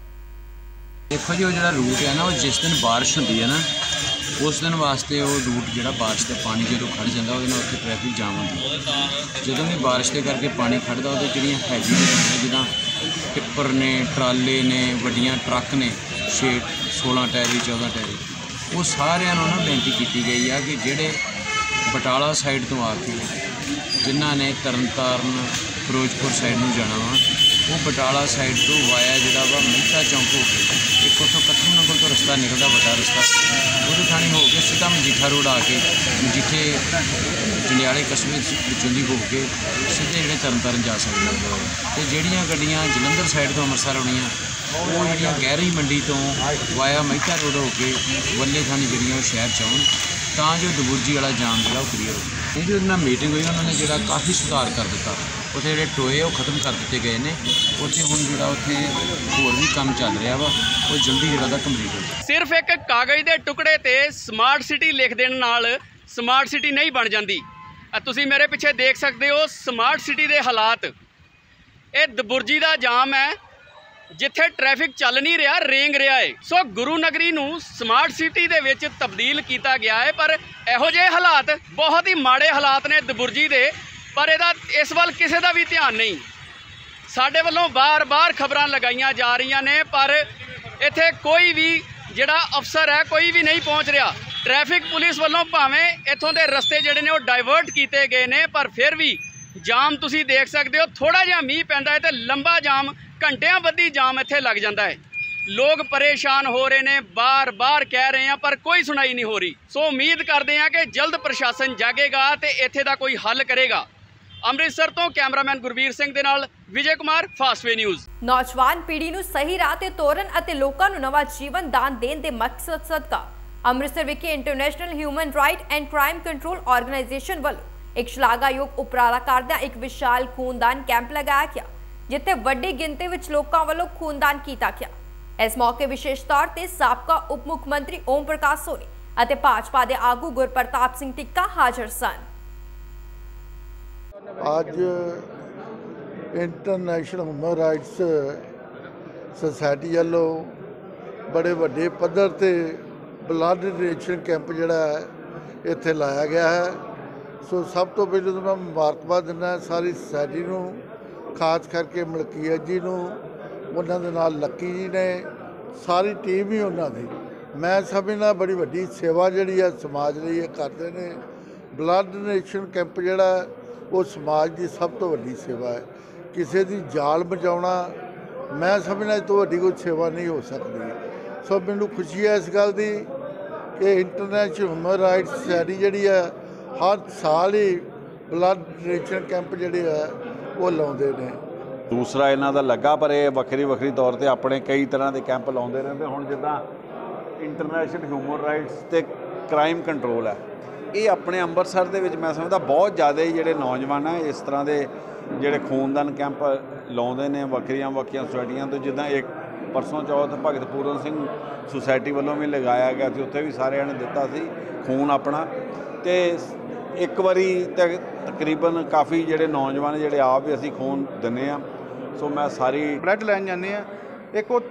[SPEAKER 11] देखो जी, वो जो रूट है ना, वो जिस दिन बारिश होती है ना, उस दिन वास्ते वो रूट जो बारिश के पानी जो खड़ जाता वो उत्थे ट्रैफिक जाम होती। जो भी बारिश के करके पानी खड़ता वो जो हैवी जिदा टिप्पर ने, ट्राले ने, वड्डियां ट्रक ने, छे सोलह टायरी चौदह टायरी, वो सारिਆਂ ਨੂੰ ना बेनती की गई है कि जेडे बटाला साइड तो आके जिन्हों ने तरन तारण फिरोजपुर साइड में जाना वा, वो बटाला साइड तो वाया जोड़ा वा मਹਿਤਾ चौंक हो के एक उतो कथम नगल तो रस्ता निकलता बड़ा रस्ता वो थानी हो के सीधा मजीठा रोड आके मजीठे जंडियाले कस्बे विचों हो के सीधे जोड़े तरन तारण जा सकते हैं। तो जोड़ियाँ गड्डियाँ जलंधर साइड तो अमृतसर आउणियाँ वो जोड़ियाँ गहरी मंडी तो वाया मਹਿਤਾ रोड हो के वल्ले थानी जोड़ियाँ शहर च आउण तां जो दबुर्जी वाला जाम जोड़ा क्लीयर हो। ये जो मीटिंग हुई उन्होंने जोड़ा काफ़ी सुधार कर दिता। ਉੱਥੇ ਜਿਹੜੇ ਟੋਏ ਉਹ ਖਤਮ ਕਰ ਦਿੱਤੇ ਗਏ ਨੇ। ਉੱਥੇ ਹੁਣ ਜਿਹੜਾ ਉੱਥੇ ਹੋਰ ਵੀ ਕੰਮ ਚੱਲ ਰਿਹਾ ਵਾ, ਉਹ ਜਲਦੀ ਜਿਹੜਾ ਦਾ ਕੰਪਲੀਟ ਹੋ ਜਾਵੇ।
[SPEAKER 12] ਸਿਰਫ ਇੱਕ ਕਾਗਜ਼ ਦੇ ਟੁਕੜੇ ਤੇ ਸਮਾਰਟ ਸਿਟੀ ਲਿਖ ਦੇਣ ਨਾਲ ਸਮਾਰਟ ਸਿਟੀ ਨਹੀਂ ਬਣ ਜਾਂਦੀ। ਤੁਸੀਂ ਮੇਰੇ ਪਿੱਛੇ ਦੇਖ ਸਕਦੇ ਹੋ ਸਮਾਰਟ ਸਿਟੀ ਦੇ ਹਾਲਾਤ। ਇਹ ਦਬੁਰਜੀ ਦਾ ਜਾਮ ਹੈ ਜਿੱਥੇ ਟ੍ਰੈਫਿਕ ਚੱਲ ਨਹੀਂ ਰਿਹਾ, ਰੇਂਗ ਰਿਹਾ ਹੈ। ਸੋ ਗੁਰੂ ਨਗਰੀ ਨੂੰ ਸਮਾਰਟ ਸਿਟੀ ਦੇ ਵਿੱਚ ਤਬਦੀਲ ਕੀਤਾ ਗਿਆ ਹੈ, ਪਰ ਇਹੋ ਜਿਹੇ ਹਾਲਾਤ, ਬਹੁਤ ਹੀ ਮਾੜੇ ਹਾਲਾਤ ਨੇ ਦਬੁਰਜੀ ਦੇ, ਪਰ ਇਹਦਾ ਇਸ ਵੱਲ ਕਿਸੇ ਦਾ ਵੀ ਧਿਆਨ ਨਹੀਂ। ਸਾਡੇ ਵੱਲੋਂ ਬਾਰ-ਬਾਰ ਖਬਰਾਂ ਲਗਾਈਆਂ ਜਾ ਰਹੀਆਂ ਨੇ, ਪਰ ਇੱਥੇ ਕੋਈ ਵੀ ਜਿਹੜਾ ਅਫਸਰ ਹੈ ਕੋਈ ਵੀ ਨਹੀਂ ਪਹੁੰਚ ਰਿਹਾ। ਟ੍ਰੈਫਿਕ ਪੁਲਿਸ ਵੱਲੋਂ ਭਾਵੇਂ ਇੱਥੋਂ ਦੇ ਰਸਤੇ ਜਿਹੜੇ ਨੇ ਉਹ ਡਾਇਵਰਟ ਕੀਤੇ ਗਏ ਨੇ, ਪਰ ਫਿਰ ਵੀ ਜਾਮ ਤੁਸੀਂ ਦੇਖ ਸਕਦੇ ਹੋ। ਥੋੜਾ ਜਿਹਾ ਮੀਂਹ ਪੈਂਦਾ ਹੈ ਤੇ ਲੰਬਾ ਜਾਮ, ਘੰਟਿਆਂ ਬੱਧੀ ਜਾਮ ਇੱਥੇ ਲੱਗ ਜਾਂਦਾ ਹੈ। ਲੋਕ ਪਰੇਸ਼ਾਨ ਹੋ ਰਹੇ ਨੇ, ਬਾਰ-ਬਾਰ ਕਹਿ ਰਹੇ ਆ, ਪਰ ਕੋਈ ਸੁਣਾਈ ਨਹੀਂ ਹੋ ਰਹੀ। ਸੋ ਉਮੀਦ ਕਰਦੇ ਆ ਕਿ ਜਲਦ ਪ੍ਰਸ਼ਾਸਨ ਜਾਗੇਗਾ ਤੇ ਇੱਥੇ ਦਾ ਕੋਈ ਹੱਲ ਕਰੇਗਾ। ਅੰਮ੍ਰਿਤਸਰ ਤੋਂ ਕੈਮਰਾਮੈਨ ਗੁਰਵੀਰ ਸਿੰਘ ਦੇ ਨਾਲ ਵਿਜੇ ਕੁਮਾਰ, ਫਾਸਟਵੇ ਨਿਊਜ਼।
[SPEAKER 1] ਨੌਜਵਾਨ ਪੀੜ੍ਹੀ ਨੂੰ ਸਹੀ ਰਾਹ ਤੇ ਤੋਰਨ ਅਤੇ ਲੋਕਾਂ ਨੂੰ ਨਵਾਂ ਜੀਵਨ ਦਾਨ ਦੇਣ ਦੇ ਮਕਸਦ ਸਦਕਾ ਅੰਮ੍ਰਿਤਸਰ ਵਿਖੇ international human right and crime control organisation ਵੱਲੋਂ ਇੱਕ ਸ਼ਲਾਘਾਯੋਗ ਉਪਰਾਲਾ ਕਰਦਿਆਂ ਇੱਕ ਵਿਸ਼ਾਲ ਖੂਨਦਾਨ ਕੈਂਪ ਲਗਾਇਆ ਗਿਆ, ਜਿੱਥੇ ਵੱਡੀ ਗਿਣਤੀ ਵਿੱਚ ਲੋਕਾਂ ਵੱਲੋਂ ਖੂਨਦਾਨ ਕੀਤਾ ਗਿਆ। ਇਸ ਮੌਕੇ ਵਿਸ਼ੇਸ਼ ਤੌਰ ਤੇ ਸਾਬਕਾ ਉਪ ਮੁੱਖ ਮੰਤਰੀ ਓਮ ਪ੍ਰਕਾਸ਼ ਸੋਨੀ ਅਤੇ ਭਾਜਪਾ ਦੇ ਆਗੂ ਗੁਰਪ੍ਰਤਾਪ ਸਿੰਘ ਟਿੱਕਾ ਹਾਜ਼ਰ ਸਨ।
[SPEAKER 9] ਅੱਜ ਇੰਟਰਨੈਸ਼ਨਲ ਹਿਊਮਨ ਰਾਈਟਸ ਸੁਸਾਇਟੀ ਵੱਲੋਂ ਬੜੇ ਵੱਡੇ ਪੱਧਰ ਤੇ ਬਲੱਡ ਡੋਨੇਸ਼ਨ ਕੈਂਪ ਜਿਹੜਾ ਹੈ ਇੱਥੇ ਲਾਇਆ ਗਿਆ ਹੈ। ਸੋ ਸਭ ਤੋਂ ਪਹਿਲਾਂ ਤਾਂ ਮੈਂ ਮੁਬਾਰਕਬਾਦ ਦਿੰਦਾ ਸਾਰੀ ਸੁਸਾਇਟੀ ਨੂੰ, ਖਾਸ ਕਰਕੇ ਮਲਕੀਅਤ ਜੀ ਨੂੰ, ਉਹਨਾਂ ਦੇ ਨਾਲ ਲੱਕੀ ਜੀ ਨੇ, ਸਾਰੀ ਟੀਮ ਹੀ ਉਹਨਾਂ ਦੀ। ਮੈਂ ਸਮਝਦਾ ਬੜੀ ਵੱਡੀ ਸੇਵਾ ਜਿਹੜੀ ਹੈ ਸਮਾਜ ਲਈ ਇਹ ਕਰਦੇ ਨੇ। ਬਲੱਡ ਡੋਨੇਸ਼ਨ ਕੈਂਪ ਜਿਹੜਾ ਉਹ ਸਮਾਜ ਦੀ ਸਭ ਤੋਂ ਵੱਡੀ ਸੇਵਾ ਹੈ। ਕਿਸੇ ਦੀ ਜਾਨ ਬਚਾਉਣਾ ਮੈਂ ਸਮਝਦਾ ਇਸ ਤੋਂ ਵੱਡੀ ਕੋਈ ਸੇਵਾ ਨਹੀਂ ਹੋ ਸਕਦੀ। ਸੋ ਮੈਨੂੰ ਖੁਸ਼ੀ ਹੈ ਇਸ ਗੱਲ ਦੀ ਕਿ ਇੰਟਰਨੈਸ਼ਨਲ ਹਿਊਮਨ ਰਾਈਟਸ ਸੁਸਾਇਟੀ ਜਿਹੜੀ ਹੈ ਹਰ ਸਾਲ ਹੀ ਬਲੱਡ ਡੋਨੇਸ਼ਨ ਕੈਂਪ ਜਿਹੜੇ ਹੈ ਉਹ ਲਾਉਂਦੇ ਨੇ।
[SPEAKER 13] ਦੂਸਰਾ ਇਹਨਾਂ ਦਾ ਲੱਗਾ, ਪਰ ਇਹ ਵੱਖਰੀ ਵੱਖਰੀ ਤੌਰ ਤੇ ਆਪਣੇ ਕਈ ਤਰ੍ਹਾਂ ਦੇ ਕੈਂਪ ਲਾਉਂਦੇ ਰਹਿੰਦੇ। ਹੁਣ ਜਿੱਦਾਂ ਇੰਟਰਨੈਸ਼ਨਲ ਹਿਊਮਨ ਰਾਈਟਸ ਤੇ ਕ੍ਰਾਈਮ ਕੰਟਰੋਲ ਹੈ, ਇਹ ਆਪਣੇ ਅੰਮ੍ਰਿਤਸਰ ਦੇ ਵਿੱਚ ਮੈਂ ਸਮਝਦਾ ਬਹੁਤ ਜ਼ਿਆਦਾ ਹੀ ਜਿਹੜੇ ਨੌਜਵਾਨ ਆ ਇਸ ਤਰ੍ਹਾਂ ਦੇ ਜਿਹੜੇ ਖੂਨਦਾਨ ਕੈਂਪ ਲਾਉਂਦੇ ਨੇ ਵੱਖਰੀਆਂ ਵੱਖਰੀਆਂ ਸੁਸਾਇਟੀਆਂ ਤੋਂ। ਜਿੱਦਾਂ ਇੱਕ ਪਰਸੋਂ ਚੌਥ ਭਗਤ ਪੂਰਨ ਸਿੰਘ ਸੁਸਾਇਟੀ ਵੱਲੋਂ ਵੀ ਲਗਾਇਆ ਗਿਆ ਸੀ, ਉੱਥੇ ਵੀ ਸਾਰਿਆਂ ਨੇ ਦਿੱਤਾ ਸੀ ਖੂਨ ਆਪਣਾ। ਤੇ ਇੱਕ ਵਾਰੀ ਤੇ ਤਕਰੀਬਨ ਕਾਫੀ ਜਿਹੜੇ ਨੌਜਵਾਨ ਜਿਹੜੇ ਆਪ ਵੀ ਅਸੀਂ ਖੂਨ ਦਿੰਦੇ ਹਾਂ। ਸੋ ਮੈਂ ਸਾਰੀ
[SPEAKER 14] ਬਲੱਡ ਲੈਣ ਜਾਂਦੇ ਹਾਂ, ਇੱਕ ਉਹ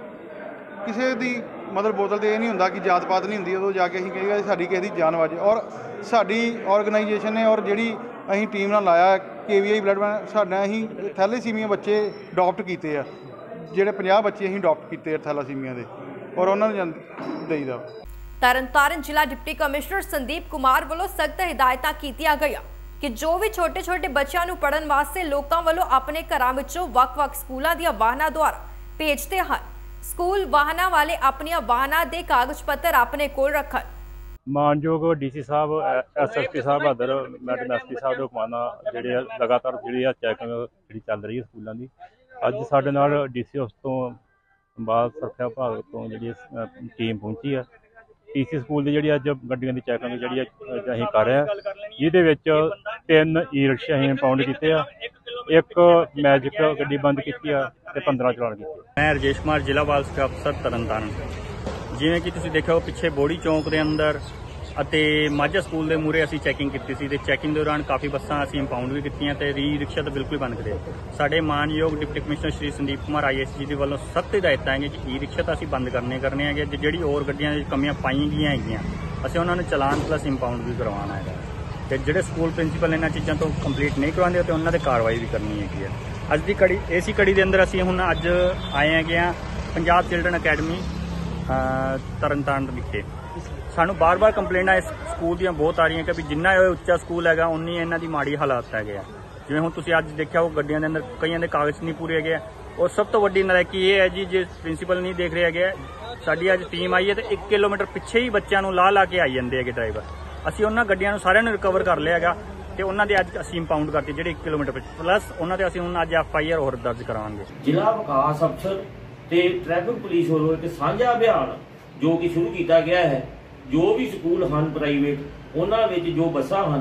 [SPEAKER 14] ਕਿਸੇ ਦੀ ਮਤਲਬ ਬੋਤਲ ਤੇ ਇਹ ਨਹੀਂ ਹੁੰਦਾ ਕਿ ਜਾਤ ਪਾਤ ਨਹੀਂ ਹੁੰਦੀ, ਉਦੋਂ ਜਾ ਕੇ ਅਸੀਂ ਕਹੀਏ ਸਾਡੀ ਕਿਸੇ ਦੀ ਜਾਨ ਵਾਜੇ। ਔਰ ਸਾਡੀ ਆਰਗੇਨਾਈਜੇਸ਼ਨ ਨੇ ਔਰ ਜਿਹੜੀ ਅਸੀਂ ਟੀਮ ਨਾਲ ਲਾਇਆ ਕੇ ਵੀ ਆਈ ਬਲੱਡ ਬੈਂਕ, ਸਾਡਾ ਅਸੀਂ ਥੈਲੇਸੀਮੀਆ ਬੱਚੇ ਅਡੋਪਟ ਕੀਤੇ ਆ, ਜਿਹੜੇ ਪੰਜਾਹ ਬੱਚੇ ਅਸੀਂ ਅਡੋਪਟ ਕੀਤੇ ਆ ਥੈਲਾਸੀਮੀਆ ਦੇ, ਔਰ ਉਹਨਾਂ ਨੂੰ ਦੇਈਦਾ।
[SPEAKER 1] ਤਰਨਤਾਰਨ ਜ਼ਿਲ੍ਹਾ ਡਿਪਟੀ ਕਮਿਸ਼ਨਰ ਸੰਦੀਪ ਕੁਮਾਰ ਵੱਲੋਂ ਸਖਤ ਹਿਦਾਇਤਾਂ ਕੀਤੀਆਂ ਗਈਆਂ ਕਿ ਜੋ ਵੀ ਛੋਟੇ ਛੋਟੇ ਬੱਚਿਆਂ ਨੂੰ ਪੜ੍ਹਨ ਵਾਸਤੇ ਲੋਕਾਂ ਵੱਲੋਂ ਆਪਣੇ ਘਰਾਂ ਵਿੱਚੋਂ ਵੱਖ-ਵੱਖ ਸਕੂਲਾਂ ਦੀਆਂ ਵਾਹਨਾਂ ਦੁਆਰਾ ਭੇਜਦੇ ਹਨ, ਸਕੂਲ ਵਾਹਨਾਂ ਵਾਲੇ ਆਪਣੀਆਂ ਵਾਹਨਾਂ ਦੇ ਕਾਗਜ਼ ਪੱਤਰ ਆਪਣੇ ਕੋਲ ਰੱਖਣ।
[SPEAKER 15] ਮਾਨਯੋਗ ਡੀਸੀ ਸਾਹਿਬ, ਐਸਐਸਪੀ ਸਾਹਿਬ ਬਹਾਦਰ, ਮੈਡਮ ਐਸਪੀ ਸਾਹਿਬ ਦੇ ਹੁਕਮਾਂ ਨਾਲ ਜਿਹੜੇ ਲਗਾਤਾਰ ਜਿਹੜੀ ਆ ਚੈਕਿੰਗ ਜਿਹੜੀ ਚੱਲ ਰਹੀ ਹੈ ਸਕੂਲਾਂ ਦੀ। ਅੱਜ ਸਾਡੇ ਨਾਲ ਡੀਸੀ ਹਾਊਸ ਤੋਂ ਬਾਲ ਸੁਰੱਖਿਆ ਵਿਭਾਗ ਤੋਂ ਜਿਹੜੀ ਟੀਮ ਪਹੁੰਚੀ ਹੈ। ਡੀਸੀ ਸਕੂਲ ਦੀ ਜਿਹੜੀ ਅੱਜ ਗੱਡੀਆਂ ਦੀ ਚੈਕਿੰਗ ਜਿਹੜੀ ਅਸੀਂ ਕਰ ਰਹੇ ਹਾਂ, ਜਿਹਦੇ ਵਿੱਚ ਤਿੰਨ ਈ ਰਿਕਸ਼ੇ ਅਸੀਂ ਇੰਪਾਊਂਡ ਕੀਤੇ ਆ, ਇੱਕ ਮੈਜਿਕ ਗੱਡੀ ਬੰਦ ਕੀਤੀ ਆ ਤੇ ਪੰਦਰਾਂ ਚਲਾਨ ਕੀਤੇ।
[SPEAKER 16] ਮੈਂ ਰਜੇਸ਼ ਕੁਮਾਰ, ਜ਼ਿਲ੍ਹਾ ਬਾਲ ਸੁਰੱਖਿਆ ਅਫਸਰ ਤਰਨਤਾਰਨ। ਜਿਵੇਂ ਕਿ ਤੁਸੀਂ ਦੇਖਿਆ ਪਿੱਛੇ ਬੋੜੀ ਚੌਂਕ ਦੇ ਅੰਦਰ ਅਤੇ ਮਾਝਾ ਸਕੂਲ ਦੇ ਮੂਹਰੇ ਅਸੀਂ ਚੈਕਿੰਗ ਕੀਤੀ ਸੀ, ਤੇ ਚੈਕਿੰਗ ਦੌਰਾਨ ਕਾਫੀ ਬੱਸਾਂ ਅਸੀਂ ਇੰਪਾਊਂਡ ਵੀ ਕੀਤੀਆਂ ਤੇ ਰੀ ਰਿਕਸ਼ਾ ਤਾਂ ਬਿਲਕੁਲ ਬੰਦ ਕਰੇ। ਸਾਡੇ ਮਾਨਯੋਗ deputy commissioner Shri Sandeep Kumar I S ji ਦੇ ਵੱਲੋਂ ਸਖਤ ਹਦਾਇਤਾਂ ਹੈਗੀਆਂ ਕਿ ਈ ਰਿਕਸ਼ਾ ਤਾਂ ਅਸੀਂ ਬੰਦ ਕਰਨੇ ਕਰਨੇ ਹੈਗੇ। ਜਿਹੜੀ ਹੋਰ ਗੱਡੀਆਂ ਦੀ ਕਮੀਆਂ ਪਾਈਆਂ ਗਈਆਂ ਹੈਗੀਆਂ ਅਸੀਂ ਉਹਨਾਂ ਨੂੰ ਚਲਾਨ ਪਲੱਸ ਇੰਪਾਊਂਡ ਵੀ ਕਰਵਾਉਣਾ ਹੈਗਾ, ਤੇ ਜਿਹੜੇ ਸਕੂਲ ਪ੍ਰਿੰਸੀਪਲ ਇਹਨਾਂ ਚੀਜ਼ਾਂ ਤੋਂ ਕੰਪਲੀਟ ਨਹੀਂ ਕਰਵਾਉਂਦੇ ਤੇ ਉਹਨਾਂ 'ਤੇ ਕਾਰਵਾਈ ਵੀ ਕਰਨੀ ਹੈਗੀ ਹੈ। ਅੱਜ ਦੀ ਕੜੀ ਇਸੇ ਕੜੀ ਦੇ ਅੰਦਰ ਅਸੀਂ ਹੁਣ ਅੱਜ ਆਏ ਹੈਗੇ ਹਾਂ ਪੰਜਾਬ ਚਿਲਡਰਨ ਅਕੈਡਮੀ ਤਰਨਤਾਰਨ ਵਿਖੇ। ਸਾਨੂੰ ਬਾਰ-ਬਾਰ ਕੰਪਲੇਂਟਾਂ ਇਸ ਸਕੂਲ ਦੀਆਂ ਬਹੁਤ ਆ ਰਹੀਆਂ ਕਿ ਵੀ ਜਿੰਨਾ ਇਹ ਉੱਚਾ ਸਕੂਲ ਹੈਗਾ ਉਨੀ ਇਹਨਾਂ ਦੀ ਮਾੜੀ ਹਾਲਾਤ ਹੈਗੇ ਆ। ਜਿਵੇਂ ਹੁਣ ਤੁਸੀਂ ਅੱਜ ਦੇਖਿਆ ਉਹ ਗੱਡੀਆਂ ਦੇ ਅੰਦਰ ਕਈਆਂ ਦੇ ਕਾਗਜ਼ ਨਹੀਂ ਪੂਰੇ ਹੈਗੇ। ਔਰ ਸਭ ਤੋਂ ਵੱਡੀ ਨਲਾਇਕੀ ਇਹ ਹੈ ਜੀ, ਜੇ ਪ੍ਰਿੰਸੀਪਲ ਨਹੀਂ ਦੇਖ ਰਹੇ ਹੈਗੇ, ਸਾਡੀ ਅੱਜ ਟੀਮ ਆਈ ਹੈ ਤੇ ਇੱਕ ਕਿਲੋਮੀਟਰ ਪਿੱਛੇ ਹੀ ਬੱਚਿਆਂ ਨੂੰ ਲਾ ਲਾ ਕੇ ਆਈ ਜਾਂਦੇ ਹੈਗੇ ਡਰਾਈਵਰ। ਅਸੀਂ ਉਹਨਾਂ ਗੱਡੀਆਂ ਨੂੰ ਸਾਰਿਆਂ ਨੂੰ ਰਿਕਵਰ ਕਰ ਲਿਆ ਹੈਗਾ ਤੇ ਉਹਨਾਂ ਦੇ ਅੱਜ ਅਸੀਂ ਇੰਪਾਊਂਡ ਕਰਤੀ ਜਿਹੜੇ ਇੱਕ ਕਿਲੋਮੀਟਰ ਪਿੱਛੇ, ਪਲੱਸ ਉਹਨਾਂ ਤੇ ਅਸੀਂ ਹੁਣ ਅੱਜ ਐਫ ਆਈ ਆਰ ਹੋਰ ਦਰਜ ਕਰਾਵਾਂਗੇ।
[SPEAKER 17] ਜ਼ਿਲ੍ਹਾ ਵਿਕਾਸ ਅਫਸਰ ਤੇ ਟ੍ਰੈਫਿਕ ਪੁਲਿਸ ਵੱਲੋਂ ਇੱਕ ਸਾਂਝਾ ਅਭਿਆਨ ਜੋ ਕਿ ਸ਼ੁਰੂ ਕੀਤਾ ਗਿਆ ਹੈ। ਜੋ ਵੀ ਸਕੂਲ ਹਨ ਪ੍ਰਾਈਵੇਟ, ਉਹਨਾਂ ਵਿੱਚ ਜੋ ਬੱਸਾਂ ਹਨ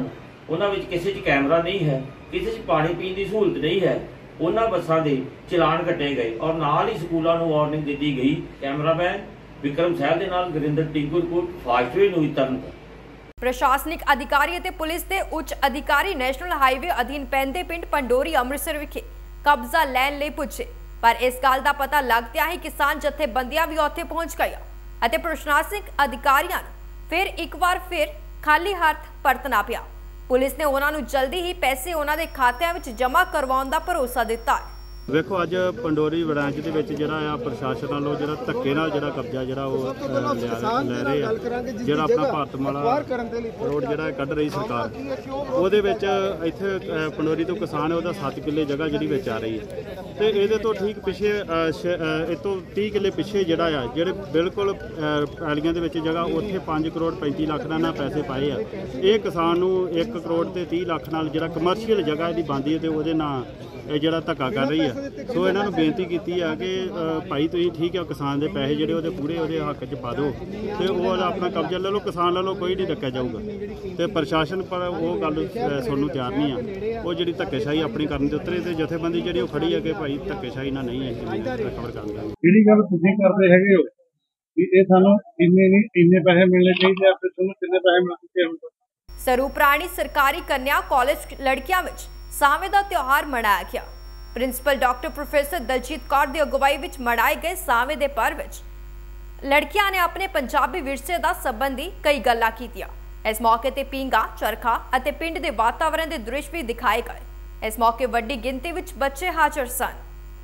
[SPEAKER 17] ਉਹਨਾਂ ਵਿੱਚ ਕਿਸੇ 'ਚ ਕੈਮਰਾ ਨਹੀਂ ਹੈ, ਕਿਸੇ 'ਚ ਪਾਣੀ ਪੀਣ ਦੀ ਸਹੂਲਤ ਨਹੀਂ ਹੈ, ਉਹਨਾਂ ਬੱਸਾਂ ਦੇ ਚਲਾਨ ਕੱਟੇ ਗਏ ਔਰ ਨਾਲ ਹੀ ਸਕੂਲਾਂ ਨੂੰ ਵਾਰਨਿੰਗ ਦਿੱਤੀ ਗਈ। ਕੈਮਰਾਮੈਨ ਵਿਕਰਮ ਸਹਿਲ ਦੇ ਨਾਲ Gurinder Tinku report Fastway news Tarn Taran.
[SPEAKER 1] ਪ੍ਰਸ਼ਾਸਨਿਕ ਅਧਿਕਾਰੀ ਅਤੇ ਪੁਲਿਸ ਦੇ ਉੱਚ ਅਧਿਕਾਰੀ ਨੈਸ਼ਨਲ ਹਾਈਵੇ ਅਧੀਨ ਪੈਂਦੇ ਪਿੰਡ ਪੰਡੋਰੀ ਅੰਮ੍ਰਿਤਸਰ ਵਿਖੇ ਕਬਜ਼ਾ ਲੈਣ ਲਈ ਪੁੱਜੇ, ਪਰ ਇਸ ਗੱਲ ਦਾ ਪਤਾ ਲੱਗਦਿਆਂ ਹੀ ਕਿਸਾਨ ਜਥੇਬੰਦੀਆਂ ਵੀ ਉੱਥੇ ਪਹੁੰਚ ਗਈਆਂ ਅਤੇ ਪ੍ਰਸ਼ਾਸਨਿਕ ਅਧਿਕਾਰੀਆਂ ਨੂੰ ਫਿਰ ਇੱਕ ਵਾਰ ਫਿਰ ਖਾਲੀ ਹੱਥ ਪਰਤਣਾ ਪਿਆ। ਪੁਲਿਸ ਨੇ ਉਹਨਾਂ ਨੂੰ ਜਲਦੀ ਹੀ ਪੈਸੇ ਉਹਨਾਂ ਦੇ ਖਾਤਿਆਂ ਵਿੱਚ ਜਮ੍ਹਾਂ ਕਰਵਾਉਣ ਦਾ ਭਰੋਸਾ ਦਿੱਤਾ ਹੈ।
[SPEAKER 15] ਵੇਖੋ ਅੱਜ ਪੰਡੋਰੀ ਬ੍ਰਾਂਚ ਦੇ ਵਿੱਚ ਜਿਹੜਾ ਆ ਪ੍ਰਸ਼ਾਸਨ ਵੱਲੋਂ ਜਿਹੜਾ ਧੱਕੇ ਨਾਲ ਜਿਹੜਾ ਕਬਜ਼ਾ ਜਿਹੜਾ ਉਹ ਲੈ ਰਹੇ ਆ, ਜਿਹੜਾ ਆਪਣਾ ਭਾਰਤਮਾਲਾ ਰੋਡ ਜਿਹੜਾ ਕੱਢ ਰਹੀ ਸਰਕਾਰ, ਉਹਦੇ ਵਿੱਚ ਇੱਥੇ ਪੰਡੋਰੀ ਤੋਂ ਕਿਸਾਨ ਹੈ ਉਹਦਾ ਸੱਤ ਕਿੱਲੇ ਜਗ੍ਹਾ ਜਿਹੜੀ ਵਿੱਚ ਆ ਰਹੀ ਹੈ ਤੇ ਇਹਦੇ ਤੋਂ ਠੀਕ ਪਿੱਛੇ ਇਹ ਤੋਂ ਤੀਹ ਕਿੱਲੇ ਪਿੱਛੇ ਜਿਹੜਾ ਆ ਜਿਹੜੇ ਬਿਲਕੁਲ ਪੈਲੀਆਂ ਦੇ ਵਿੱਚ ਜਗ੍ਹਾ ਉੱਥੇ ਪੰਜ ਕਰੋੜ ਪੈਂਤੀ ਲੱਖ ਦਾ ਨਾ ਪੈਸੇ ਪਾਏ ਆ। ਇਹ ਕਿਸਾਨ ਨੂੰ ਇੱਕ ਕਰੋੜ ਤੇ ਤੀਹ ਲੱਖ ਨਾਲ ਜਿਹੜਾ ਕਮਰਸ਼ੀਅਲ ਜਗ੍ਹਾ ਇਹਦੀ ਬਣਦੀ ਹੈ ਤੇ ਉਹਦੇ ਨਾਲ ਇਹ ਜਿਹੜਾ ਧੱਕਾ ਕਰ ਰਹੀ ਆ। ਸੋ ਇਹਨਾਂ ਨੂੰ ਬੇਨਤੀ ਕੀਤੀ ਆ ਕਿ ਭਾਈ ਤੁਸੀਂ ਠੀਕ ਆ, ਕਿਸਾਨ ਦੇ ਪੈਸੇ ਜਿਹੜੇ ਉਹਦੇ ਪੂਰੇ ਉਹਦੇ ਹੱਕ 'ਚ ਪਾ ਦਿਓ ਤੇ ਉਹ ਆਪਣਾ ਕਬਜ਼ਾ ਲੈ ਲਓ, ਕਿਸਾਨ ਲੈ ਲਓ, ਕੋਈ ਨਹੀਂ ਡੱਕਿਆ ਜਾਊਗਾ। ਤੇ ਪ੍ਰਸ਼ਾਸਨ ਪਰ ਉਹ ਗੱਲ ਸੁਣਨ ਨੂੰ ਤਿਆਰ ਨਹੀਂ ਆ, ਉਹ ਜਿਹੜੀ ਧੱਕੇਸ਼ਾਹੀ ਆਪਣੀ ਕਰਨ ਦੇ ਉੱਤਰੇ ਤੇ ਜਥੇਬੰਦੀ ਜਿਹੜੀ ਉਹ ਖੜੀ ਹੈ ਕਿ ਭਾਈ ਧੱਕੇਸ਼ਾਹੀ ਨਾਲ ਨਹੀਂ ਹੈ ਰਿਕਵਰ ਕਰਨ ਦਾ।
[SPEAKER 18] ਜਿਹੜੀ ਗੱਲ ਤੁਸੀਂ ਕਰਦੇ ਹੈਗੇ ਹੋ ਕਿ ਇਹ ਸਾਨੂੰ ਇੰਨੇ ਨਹੀਂ ਇੰਨੇ ਪੈਸੇ ਮਿਲਣੇ ਚਾਹੀਦੇ ਆ, ਫਿਰ ਤੁਹਾਨੂੰ ਕਿੰਨੇ ਪੈਸੇ ਮਿਲ ਚੁੱਕੇ ਹੁਣ?
[SPEAKER 1] ਸਰੂਪਰਾਣੀ ਸਰਕਾਰੀ ਕੰਨਿਆ ਕਾਲਜ ਲੜਕੀਆਂ ਵਿੱਚ ਸਾਵੇਂ ਦਾ ਤਿਉਹਾਰ ਮਨਾਇਆ ਗਿਆ। Principal doctor professor Daljit Kaur ਦੀ ਅਗਵਾਈ ਵਿੱਚ ਮਨਾਏ ਗਏ ਸਾਵੇਂ ਦੇ ਪਰਵ ਵਿੱਚ ਲੜਕੀਆਂ ਨੇ ਆਪਣੇ ਪੰਜਾਬੀ ਵਿਰਸੇ ਦਾ ਸੰਬੰਧੀ ਕਈ ਗੱਲਾਂ ਕੀਤੀਆਂ। ਇਸ ਮੌਕੇ ਤੇ ਪੀਂਘਾਂ, ਚਰਖਾ ਅਤੇ ਪਿੰਡ ਦੇ ਵਾਤਾਵਰਣ ਦੇ ਦ੍ਰਿਸ਼ ਵੀ ਦਿਖਾਏ ਗਏ। ਇਸ ਮੌਕੇ ਵੱਡੀ ਗਿਣਤੀ ਵਿੱਚ ਬੱਚੇ ਹਾਜ਼ਰ ਸਨ।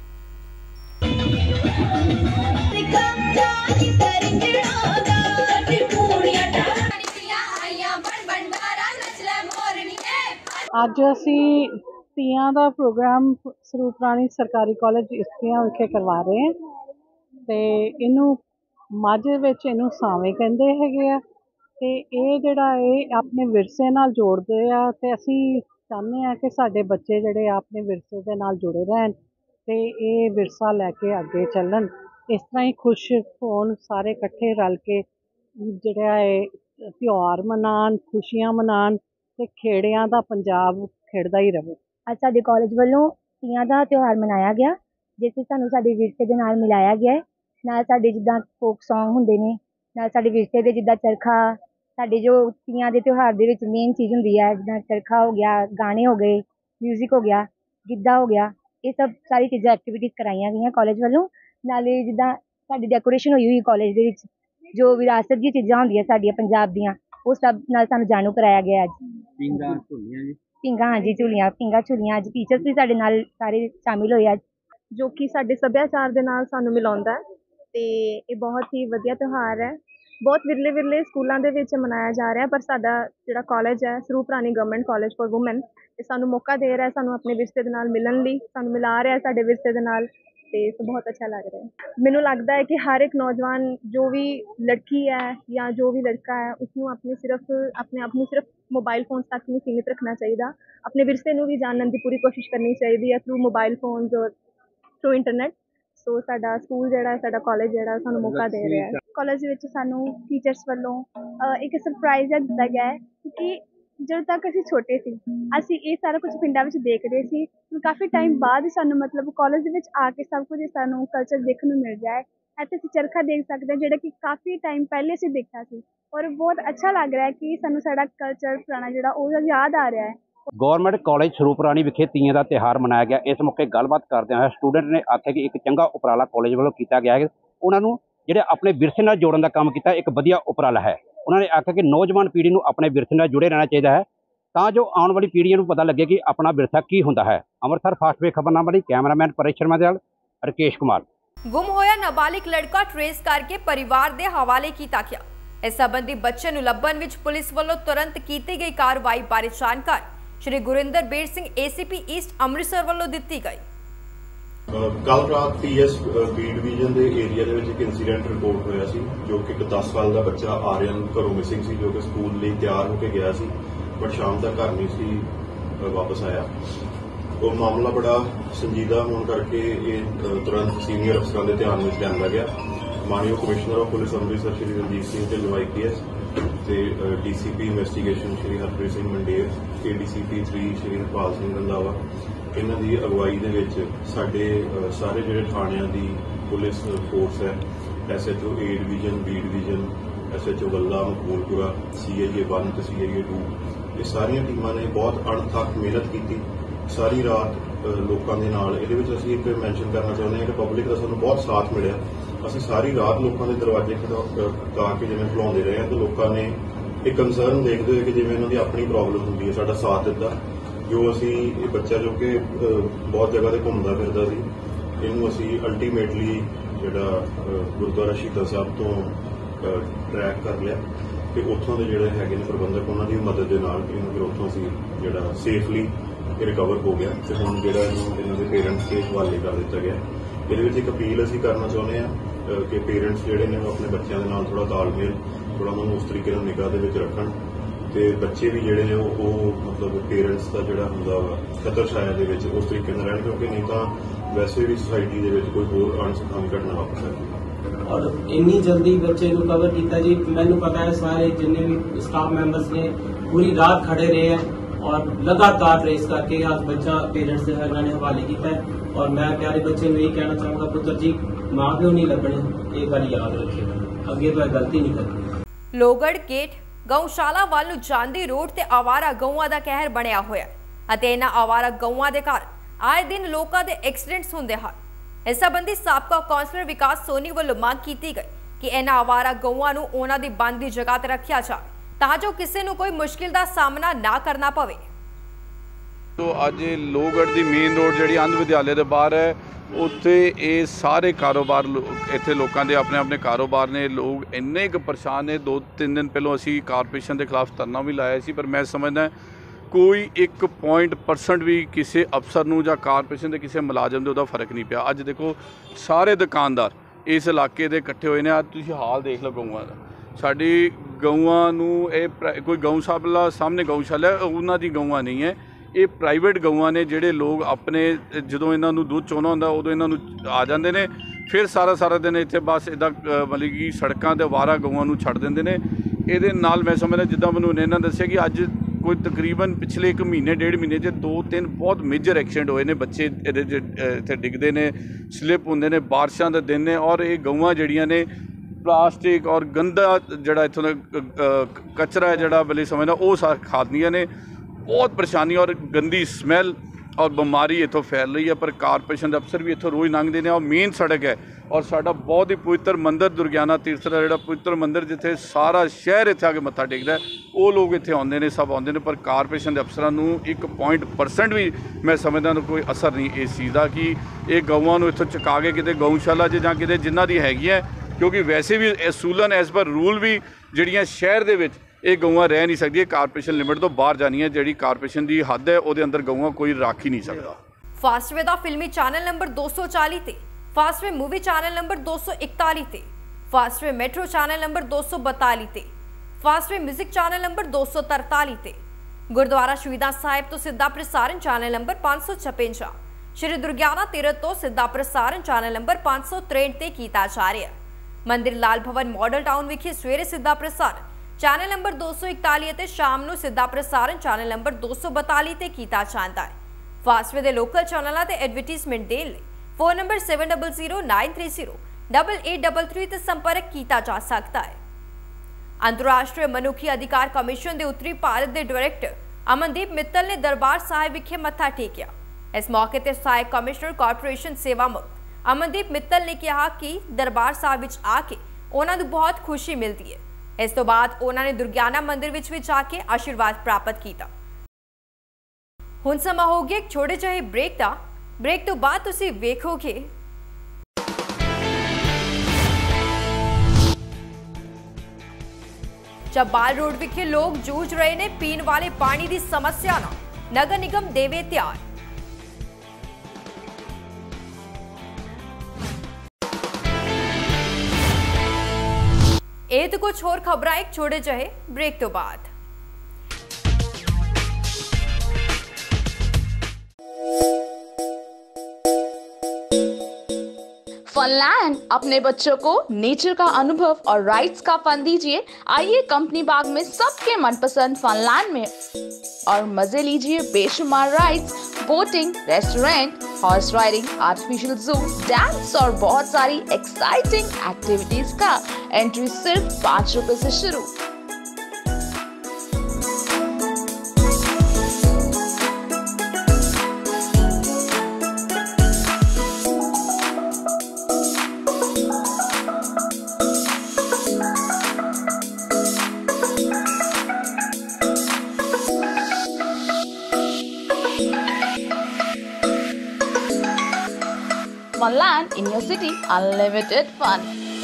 [SPEAKER 19] ਅੱਜ ਅਸੀਂ ਤੀਆਂ ਦਾ ਪ੍ਰੋਗਰਾਮ ਸਰੂਪਰਾਣੀ ਸਰਕਾਰੀ ਕਾਲਜ ਇਸਤੀਆਂ ਵਿਖੇ ਕਰਵਾ ਰਹੇ ਹਾਂ ਤੇ ਇਹਨੂੰ ਮਾਝੇ ਵਿੱਚ ਇਹਨੂੰ ਸਾਵੇਂ ਕਹਿੰਦੇ ਹੈਗੇ ਆ ਤੇ ਇਹ ਜਿਹੜਾ ਇਹ ਆਪਣੇ ਵਿਰਸੇ ਨਾਲ ਜੋੜਦੇ ਆ ਤੇ ਅਸੀਂ ਚਾਹੁੰਦੇ ਆ ਕਿ ਸਾਡੇ ਬੱਚੇ ਜਿਹੜੇ ਆਪਣੇ ਵਿਰਸੇ ਦੇ ਨਾਲ ਜੁੜੇ ਰਹਿਣ ਤੇ ਇਹ ਵਿਰਸਾ ਲੈ ਕੇ ਅੱਗੇ ਚੱਲਣ। ਇਸ ਤਰ੍ਹਾਂ ਹੀ ਖੁਸ਼ ਹੋਣ, ਸਾਰੇ ਇਕੱਠੇ ਰਲ ਕੇ ਜਿਹੜਾ ਇਹ ਤਿਉਹਾਰ ਮਨਾਉਣ, ਖੁਸ਼ੀਆਂ ਮਨਾਉਣ ਤੇ ਖੇੜਿਆਂ ਦਾ ਪੰਜਾਬ ਖੇਡਦਾ ਹੀ ਰਹੇ।
[SPEAKER 20] ਅੱਜ ਸਾਡੇ ਕਾਲਜ ਵੱਲੋਂ ਤੀਆਂ ਦਾ ਤਿਉਹਾਰ ਮਨਾਇਆ ਗਿਆ, ਜਿਸ ਵਿੱਚ ਸਾਨੂੰ ਸਾਡੇ ਵਿਰਸੇ ਦੇ ਨਾਲ ਮਿਲਾਇਆ ਗਿਆ ਹੈ। ਨਾਲ ਸਾਡੇ ਜਿੱਦਾਂ ਫੋਕ ਸੌਂਗ ਹੁੰਦੇ ਨੇ, ਨਾਲ ਸਾਡੇ ਵਿਰਸੇ ਦੇ ਜਿੱਦਾਂ ਚਰਖਾ, ਸਾਡੇ ਜੋ ਤੀਆਂ ਦੇ ਤਿਉਹਾਰ ਦੇ ਵਿੱਚ ਮੇਨ ਚੀਜ਼ ਹੁੰਦੀ ਹੈ ਜਿੱਦਾਂ ਚਰਖਾ ਹੋ ਗਿਆ, ਗਾਣੇ ਹੋ ਗਏ, ਮਿਊਜ਼ਿਕ ਹੋ ਗਿਆ, ਗਿੱਧਾ ਹੋ ਗਿਆ, ਇਹ ਸਭ ਸਾਰੀ ਚੀਜ਼ਾਂ ਐਕਟੀਵਿਟੀਜ਼ ਕਰਾਈਆਂ ਗਈਆਂ ਕਾਲਜ ਵੱਲੋਂ। ਨਾਲੇ ਜਿੱਦਾਂ ਸਾਡੀ ਡੈਕੋਰੇਸ਼ਨ ਹੋਈ ਹੋਈ ਕਾਲਜ ਦੇ ਵਿੱਚ, ਜੋ ਵਿਰਾਸਤ ਦੀਆਂ ਚੀਜ਼ਾਂ ਹੁੰਦੀਆਂ ਸਾਡੀਆਂ ਪੰਜਾਬ ਦੀਆਂ, ਉਹ ਸਭ ਨਾਲ ਸਾਨੂੰ ਜਾਣੂ ਕਰਾਇਆ ਗਿਆ ਅੱਜ।
[SPEAKER 21] ਪੀਂਘਾਂ, ਝੂਲੀਆਂ ਜੀ
[SPEAKER 20] ਪੀਂਘਾਂ, ਹਾਂਜੀ ਝੂਲੀਆਂ, ਪੀਂਘਾਂ ਝੂਲੀਆਂ। ਅੱਜ ਟੀਚਰਸ ਵੀ ਸਾਡੇ ਨਾਲ ਸਾਰੇ ਸ਼ਾਮਿਲ ਹੋਏ ਅੱਜ,
[SPEAKER 22] ਜੋ ਕਿ ਸਾਡੇ ਸੱਭਿਆਚਾਰ ਦੇ ਨਾਲ ਸਾਨੂੰ ਮਿਲਾਉਂਦਾ ਹੈ ਤੇ ਇਹ ਬਹੁਤ ਹੀ ਵਧੀਆ ਤਿਉਹਾਰ ਹੈ। ਬਹੁਤ ਵਿਰਲੇ ਵਿਰਲੇ ਸਕੂਲਾਂ ਦੇ ਵਿੱਚ ਮਨਾਇਆ ਜਾ ਰਿਹਾ, ਪਰ ਸਾਡਾ ਜਿਹੜਾ ਕਾਲਜ ਹੈ Sarup Rani government college for women, ਇਹ ਸਾਨੂੰ ਮੌਕਾ ਦੇ ਰਿਹਾ ਸਾਨੂੰ ਆਪਣੇ ਵਿਰਸੇ ਦੇ ਨਾਲ ਮਿਲਣ ਲਈ, ਸਾਨੂੰ ਮਿਲਾ ਰਿਹਾ ਸਾਡੇ ਵਿਰਸੇ ਦੇ ਨਾਲ ਤੇ ਬਹੁਤ ਅੱਛਾ ਲੱਗ ਰਿਹਾ ਹੈ। ਮੈਨੂੰ ਲੱਗਦਾ ਹੈ ਕਿ ਹਰ ਇੱਕ ਨੌਜਵਾਨ, ਜੋ ਵੀ ਲੜਕੀ ਹੈ ਜਾਂ ਜੋ ਵੀ ਲੜਕਾ ਹੈ, ਉਸਨੂੰ ਆਪਣੇ ਸਿਰਫ ਆਪਣੇ ਆਪ ਨੂੰ ਸਿਰਫ ਮੋਬਾਈਲ ਫੋਨਸ ਤੱਕ ਨਹੀਂ ਸੀਮਿਤ ਰੱਖਣਾ ਚਾਹੀਦਾ। ਆਪਣੇ ਵਿਰਸੇ ਨੂੰ ਵੀ ਜਾਣਨ ਦੀ ਪੂਰੀ ਕੋਸ਼ਿਸ਼ ਕਰਨੀ ਚਾਹੀਦੀ ਹੈ ਥਰੂ ਮੋਬਾਈਲ ਫੋਨਸ ਔਰ ਥਰੂ ਇੰਟਰਨੈਟ। ਸੋ ਸਾਡਾ ਸਕੂਲ ਜਿਹੜਾ ਹੈ, ਸਾਡਾ ਕਾਲਜ ਜਿਹੜਾ ਸਾਨੂੰ ਮੌਕਾ ਦੇ ਰਿਹਾ ਹੈ।
[SPEAKER 23] ਕਾਲਜ ਵਿੱਚ ਸਾਨੂੰ ਟੀਚਰਸ ਵੱਲੋਂ ਇੱਕ ਸਰਪ੍ਰਾਈਜ਼ ਦਿੱਤਾ ਗਿਆ ਹੈ, ਕਿਉਂਕਿ ਜਦੋਂ ਤੱਕ ਅਸੀਂ ਛੋਟੇ ਸੀ ਅਸੀਂ ਇਹ ਸਾਰਾ ਕੁਝ ਪਿੰਡਾਂ ਵਿੱਚ ਦੇਖਦੇ ਸੀ। ਕਾਫੀ ਟਾਈਮ ਬਾਅਦ ਸਾਨੂੰ ਮਤਲਬ ਕਾਲਜ ਦੇ ਵਿੱਚ ਆ ਕੇ ਸਭ ਕੁਝ ਸਾਨੂੰ ਕਲਚਰ ਦੇਖਣ ਨੂੰ ਮਿਲ ਰਿਹਾ ਹੈ। ਇੱਥੇ ਅਸੀਂ ਚਰਖਾ ਦੇਖ ਸਕਦੇ ਹਾਂ, ਜਿਹੜਾ ਕਿ ਕਾਫੀ ਟਾਈਮ ਪਹਿਲੇ ਅਸੀਂ ਦੇਖਿਆ ਸੀ ਔਰ ਬਹੁਤ ਅੱਛਾ ਲੱਗ ਰਿਹਾ ਹੈ ਕਿ ਸਾਨੂੰ ਸਾਡਾ ਕਲਚਰ ਪੁਰਾਣਾ ਜਿਹੜਾ ਉਹ ਯਾਦ ਆ ਰਿਹਾ ਹੈ।
[SPEAKER 8] ਗੌਰਮੈਂਟ ਕਾਲਜ ਸਰੂਪਰਾਣੀ ਵਿਖੇ ਤੀਆਂ ਦਾ ਤਿਉਹਾਰ ਮਨਾਇਆ ਗਿਆ। ਇਸ ਮੌਕੇ ਗੱਲਬਾਤ ਕਰਦਿਆਂ ਹੋਇਆ ਸਟੂਡੈਂਟ ਨੇ ਆਖਿਆ ਕਿ ਇੱਕ ਚੰਗਾ ਉਪਰਾਲਾ ਕਾਲਜ ਵੱਲੋਂ ਕੀਤਾ ਗਿਆ ਹੈ। ਉਹਨਾਂ ਨੂੰ ਜਿਹੜੇ ਆਪਣੇ ਵਿਰਸੇ ਨਾਲ ਜੋੜਨ ਦਾ ਕੰਮ ਕੀਤਾ, ਇੱਕ ਵਧੀਆ ਉਪਰਾਲਾ ਹੈ। ਉਹਨਾਂ ਨੇ ਆਖਿਆ ਕਿ ਨੌਜਵਾਨ ਪੀੜ੍ਹੀ ਨੂੰ ਆਪਣੇ ਵਿਰਸੇ ਨਾਲ ਜੁੜੇ ਰਹਿਣਾ ਚਾਹੀਦਾ ਹੈ ਤਾਂ ਜੋ ਆਉਣ ਵਾਲੀ ਪੀੜ੍ਹੀਆਂ ਨੂੰ ਪਤਾ ਲੱਗੇ ਕਿ ਆਪਣਾ ਵਿਰਸਾ ਕੀ ਹੁੰਦਾ ਹੈ। ਅੰਮ੍ਰਿਤਸਰ ਫਾਸਟਵੇ ਖਬਰਨਾਮਾ ਲਈ ਕੈਮਰਾਮੈਨ ਪਰੇਸ਼ ਸ਼ਰਮਾ ਦੇ ਨਾਲ ਰਕੇਸ਼ ਕੁਮਾਰ।
[SPEAKER 1] ਗੁੰਮ ਹੋਇਆ ਨਾਬਾਲਿਗ ਲੜਕਾ ਟ੍ਰੇਸ ਕਰਕੇ ਪਰਿਵਾਰ ਦੇ ਹਵਾਲੇ ਕੀਤਾ ਗਿਆ। ਇਸ ਸੰਬੰਧੀ ਬੱਚੇ ਨੂੰ ਲੱਭਣ ਵਿੱਚ ਪੁਲਿਸ ਵੱਲੋਂ ਤੁਰੰਤ ਕੀਤੀ ਗਈ ਕਾਰਵਾਈ ਬਾਰੇ ਜਾਣਕਾਰੀ ਸ਼੍ਰੀ ਗੁਰਿੰਦਰ ਬੀਰ ਸਿੰਘ ਏਸੀਪੀ ਈਸਟ ਅੰਮ੍ਰਿਤਸਰ ਵੱਲੋਂ ਦਿੱਤੀ ਗਈ।
[SPEAKER 24] ਕੱਲ ਰਾਤ ਪੀਐਸ ਬੀ ਡਿਵੀਜ਼ਨ ਦੇ ਏਰੀਆ ਦੇ ਵਿੱਚ ਇੱਕ ਇਨਸੀਡੈਂਟ ਰਿਪੋਰਟ ਹੋਇਆ ਸੀ, ਜੋ ਕਿ ਇੱਕ ਦਸ ਸਾਲ ਦਾ ਬੱਚਾ ਆਰਿਅਨ ਘਰੋਂ ਮਿਸਿੰਗ ਸੀ, ਜੋ ਕਿ ਸਕੂਲ ਲਈ ਤਿਆਰ ਹੋ ਕੇ ਗਿਆ ਸੀ ਬਟ ਸ਼ਾਮ ਤੱਕ ਘਰ ਨਹੀਂ ਸੀ ਵਾਪਸ ਆਇਆ। ਉਹ ਮਾਮਲਾ ਬੜਾ ਸੰਜੀਦਾ ਹੋਣ ਕਰਕੇ ਇਹ ਤੁਰੰਤ ਸੀਨੀਅਰ ਅਫਸਰਾਂ ਦੇ ਧਿਆਨ ਵਿੱਚ ਲਿਆਂਦਾ ਗਿਆ। ਮਾਨਯੋਗ commissioner of police Amritsar Shri Ranjit Singh Dhillon I P S ਤੇ DCP investigation Shri Harpreet Singh Mander, ADCP three Shri Harpal Singh Randhawa, ਇਹਨਾਂ ਦੀ ਅਗਵਾਈ ਦੇ ਵਿੱਚ ਸਾਡੇ ਸਾਰੇ ਜਿਹੜੇ ਥਾਣਿਆਂ ਦੀ ਪੁਲਿਸ ਫੋਰਸ ਹੈ, SHO A division, B division, SHO Walla, Maqboolpura, CIA one ਤੇ ਸੀਆਈਏ ਟੂ, ਇਹ ਸਾਰੀਆਂ ਟੀਮਾਂ ਨੇ ਬਹੁਤ ਅਣਥੱਕ ਮਿਹਨਤ ਕੀਤੀ ਸਾਰੀ ਰਾਤ ਲੋਕਾਂ ਦੇ ਨਾਲ। ਇਹਦੇ ਵਿੱਚ ਅਸੀਂ ਇੱਕ ਮੈਂਸ਼ਨ ਕਰਨਾ ਚਾਹੁੰਦੇ ਹਾਂ ਕਿ ਪਬਲਿਕ ਦਾ ਸਾਨੂੰ ਬਹੁਤ ਸਾਥ ਮਿਲਿਆ। ਅਸੀਂ ਸਾਰੀ ਰਾਤ ਲੋਕਾਂ ਦੇ ਦਰਵਾਜ਼ੇ ਖੜਕਾ ਕੇ ਜਿਵੇਂ ਖੁਲਾਉਂਦੇ ਰਹੇ ਹਾਂ, ਤੇ ਲੋਕਾਂ ਨੇ ਇਹ ਕੰਸਰਨ ਦੇਖਦੇ ਹੋਏ ਕਿ ਜਿਵੇਂ ਇਹਨਾਂ ਦੀ ਆਪਣੀ ਪ੍ਰੋਬਲਮ ਹੁੰਦੀ ਹੈ, ਸਾਡਾ ਸਾਥ ਦਿੱਤਾ। ਜੋ ਅਸੀਂ ਇਹ ਬੱਚਾ ਜੋ ਕਿ ਬਹੁਤ ਜਗ੍ਹਾ ਤੇ ਘੁੰਮਦਾ ਫਿਰਦਾ ਸੀ, ਇਹਨੂੰ ਅਸੀਂ ਅਲਟੀਮੇਟਲੀ ਜਿਹੜਾ ਗੁਰਦੁਆਰਾ ਸ਼ਹੀਦਾਂ ਸਾਹਿਬ ਤੋਂ ਟਰੈਕ ਕਰ ਲਿਆ ਤੇ ਉੱਥੋਂ ਦੇ ਜਿਹੜੇ ਹੈਗੇ ਨੇ ਪ੍ਰਬੰਧਕ, ਉਹਨਾਂ ਦੀ ਮਦਦ ਦੇ ਨਾਲ ਇਹਨੂੰ ਫਿਰ ਉੱਥੋਂ ਅਸੀਂ ਜਿਹੜਾ ਸੇਫਲੀ ਰਿਕਵਰ ਹੋ ਗਿਆ ਤੇ ਹੁਣ ਜਿਹੜਾ ਇਹਨੂੰ ਇਹਨਾਂ ਦੇ ਪੇਰੈਂਟਸ ਦੇ ਹਵਾਲੇ ਕਰ ਦਿੱਤਾ ਗਿਆ। ਇਹਦੇ ਵਿੱਚ ਇੱਕ ਅਪੀਲ ਅਸੀਂ ਕਰਨਾ ਚਾਹੁੰਦੇ ਹਾਂ ਕਿ ਪੇਰੈਂਟਸ ਜਿਹੜੇ ਨੇ ਉਹ ਆਪਣੇ ਬੱਚਿਆਂ ਦੇ ਨਾਲ ਥੋੜਾ ਤਾਲਮੇਲ, ਥੋੜਾ ਉਹਨਾਂ ਨੂੰ ਉਸ ਤਰੀਕੇ ਨਾਲ ਨਿਗਾਹ ਦੇ ਵਿੱਚ ਰੱਖਣ ਤੇ ਬੱਚੇ ਵੀ ਜਿਹੜੇ ਨੇ ਉਹ ਮਤਲਬ ਪੇਰੈਂਟਸ ਦਾ ਜਿਹੜਾ ਹੁੰਦਾ ਵਾ ਖਤਰ ਛਾਇਆ ਦੇ ਵਿੱਚ ਉਸ ਤਰੀਕੇ ਨਾਲ ਰਹਿਣ, ਕਿਉਂਕਿ ਨਹੀਂ ਤਾਂ ਵੈਸੇ ਵੀ ਸੁਸਾਇਟੀ ਦੇ ਵਿੱਚ ਕੋਈ ਹੋਰ ਅਣਸੁਖਾਵੀ ਘਟਨਾ ਵਾਪਰ ਸਕਦੀ ਹੈ।
[SPEAKER 2] और इन्नी जल्दी बच्चे को कवर किया जी, मैंने पता है सारे जिन्ने भी स्टाफ मैंबर्स ने पूरी रात खड़े रहे हैं और लगातार ट्रेस करके आज बच्चा पेरेंट्स के ने हवाले किया है। और मैं प्यारे बच्चे को यही कहना चाहूँगा, पुत्र जी माँ प्यो नहीं लगने, एक बार याद रखिएगा, अगे तो गलती नहीं करनी।
[SPEAKER 1] ਲੋਹਗੜ੍ਹ ਗੇਟ ਗਊਸ਼ਾਲਾ ਵੱਲ ਨੂੰ ਜਾਂਦੀ ਰੋਡ ਤੇ ਆਵਾਰਾ ਗਊਆਂ ਦਾ ਕਹਿਰ ਬਣਿਆ ਹੋਇਆ ਅਤੇ ਇਹਨਾਂ ਆਵਾਰਾ ਗਊਆਂ ਦੇ ਕਾਰਨ ਆਏ ਦਿਨ ਲੋਕਾਂ ਦੇ ਐਕਸੀਡੈਂਟਸ ਹੁੰਦੇ ਹਨ। ਇਸ ਸੰਬੰਧੀ ਸਾਬਕਾ ਕੌਂਸਲਰ ਵਿਕਾਸ ਸੋਨੀ ਵੱਲੋਂ ਮੰਗ ਕੀਤੀ ਗਈ ਕਿ ਇਹਨਾਂ ਆਵਾਰਾ ਗਊਆਂ ਨੂੰ ਉਹਨਾਂ ਦੀ ਬੰਦ ਦੀ ਜਗ੍ਹਾ ਤੇ ਰੱਖਿਆ ਜਾਵੇ ਤਾਂ ਜੋ ਕਿਸੇ ਨੂੰ ਕੋਈ ਮੁਸ਼ਕਿਲ ਦਾ ਸਾਹਮਣਾ ਨਾ ਕਰਨਾ ਪਵੇ।
[SPEAKER 4] तो अज लोहगढ़ की मेन रोड जी अंध विद्यालय के बाहर है, उत्थे ये सारे कारोबार इत्थे लोगों के अपने अपने कारोबार ने, लोग इन्ने क परेशान ने। दो तीन दिन पहलों असी कारपोरेशन के खिलाफ धरना भी लाया सी, पर मैं समझदा कोई एक पॉइंट परसेंट भी किसी अफसर नूं जां कारपोरेशन के किसी मुलाजम दे उहदा फर्क नहीं पिया। अज देखो सारे दुकानदार इस इलाके दे इकट्ठे होए ने। अज तुसीं हाल देख लो गऊआं दा, साडी गऊआं नूं इह कोई गऊशाला सामने गऊशाला उन्हां दी गऊआं नहीं है, ये प्राइवेट गऊआं ने जिहड़े लोग अपने जदों इन्हां नूं दुੱਧ ਚਾਹੁੰਦਾ ਹੁੰਦਾ उदों इन्हां नूं आ जांदे ने, फिर सारा सारा दिन इत्थे बस इदां मतलब कि सड़कां ते आवारा गऊआं नूं छੱਡ ਦਿੰਦੇ ਨੇ। ਇਹਦੇ ਨਾਲ मैं समझदा जिद्दां मैनूं इन्हां दस्सिया कि अज कोई तकरीबन पिछले एक महीने डेढ़ महीने च दो तीन बहुत मेजर एक्सीडेंट होए ने, बच्चे इत्थे डिगदे ने, स्लिप होंदे ने, बारिशां दे दिन ने। और ये गऊआं जिहड़ियां ने प्लास्टिक और गंदा जिहड़ा इत्थों दा कचरा है जिहड़ा बल्कि समझदा वो सारा खादियां ने। बहुत परेशानी और गंदी स्मैल और बीमारी इत्थों फैल रही है। पर कारपोरेशन के अफसर भी इत्थों रोज़ लंघते हैं और मेन सड़क है और साडा बहुत ही पवित्र मंदिर दुर्गियाना तीर्थ का जिहड़ा पवित्र मंदिर जिथे सारा शहर इत्थे आके मत्था टेकदा है, वो लोग इत्थे आउंदे ने, सब आउंदे ने। पर कारपोरेशन के अफसरां नूं एक पॉइंट परसेंट भी मैं समझदा कोई असर नहीं इस चीज़ का कि ये गऊआं नूं इत्थों चुका के किते गऊशाला च जां किते जिन्हां दी हैगी है, क्योंकि वैसे भी असूलन एज पर रूल भी जिहड़ियां शहर दे विच ये गऊआं रह नहीं सकती, कारपोरेशन लिमिट तो बाहर जानी है, जी कारपोरेशन की हद है वो अंदर गऊआं कोई रख ही नहीं सकता।
[SPEAKER 1] फास्टवे का फिल्मी चैनल नंबर दो सौ चाली ते, फास्टवे मूवी चैनल नंबर दो सौ इकताली ते, फास्टवे मेट्रो चैनल नंबर दो सौ बताली ते, फास्टवे म्यूजिक चैनल नंबर दो सौ तरताली ते, गुरुद्वारा शहीदां साहिब तो सीधा प्रसारण चैनल नंबर पाँच सौ छप्पन, श्री दुर्गियाना तीरथ तो सीधा प्रसारण चैनल नंबर पाँच सौ त्रेंठ ते कीता जा रहा है। मंदिर लाल भवन मॉडल टाउन विखे सवेरे सीधा प्रसारण चैनल नंबर दो सौ इकताली ते शाम नूं सीधा प्रसारण चैनल नंबर दो सौ बताली ते कीता जांदा है। फास्टवे दे लोकल चैनलों ते एडवर्टीजमेंट देण लई phone number seven double zero nine three zero double eight double three ते संपर्क किया जा सकता है। अंतरराष्ट्रीय मनुखी अधिकार कमीशन के उत्तरी भारत के डायरैक्टर अमनदीप मित्तल ने दरबार साहिब विखे मत्था टेकिया। इस मौके ते सहायक कमिश्नर कारपोरेशन सेवा मुक्त अमनदीप मित्तल ने कहा कि दरबार साहिब विच आके उन्हां नूं बहुत खुशी मिलती है। इस तो बाद उन्होंने दुर्गियाना मंदिर विच भी जाके आशीर्वाद प्राप्त किया। हुण समा हो गया एक छोटे ਜਿਹੇ ब्रेक का। ब्रेक तो बाद तुसी वेखोगे चबाल रोड विखे लोग जूझ रहे ने पीने वाले पानी की समस्या ना, नगर निगम देवे त्यार। ਇਹ तो कुछ होर खबरां एक छोटे ਜਿਹੇ ब्रेक तो बाद।
[SPEAKER 5] फनलैंड। अपने बच्चों को नेचर का अनुभव और राइड्स का फन दीजिए। आइए कंपनी बाग में सबके मनपसंद फनलैंड में और मजे लीजिए बेशुमार rides, boating, restaurant, horse riding, artificial zoo, dance और बहुत सारी एक्साइटिंग एक्टिविटीज का। एंट्री सिर्फ पाँच रुपए से शुरू। Funland in your city, unlimited fun.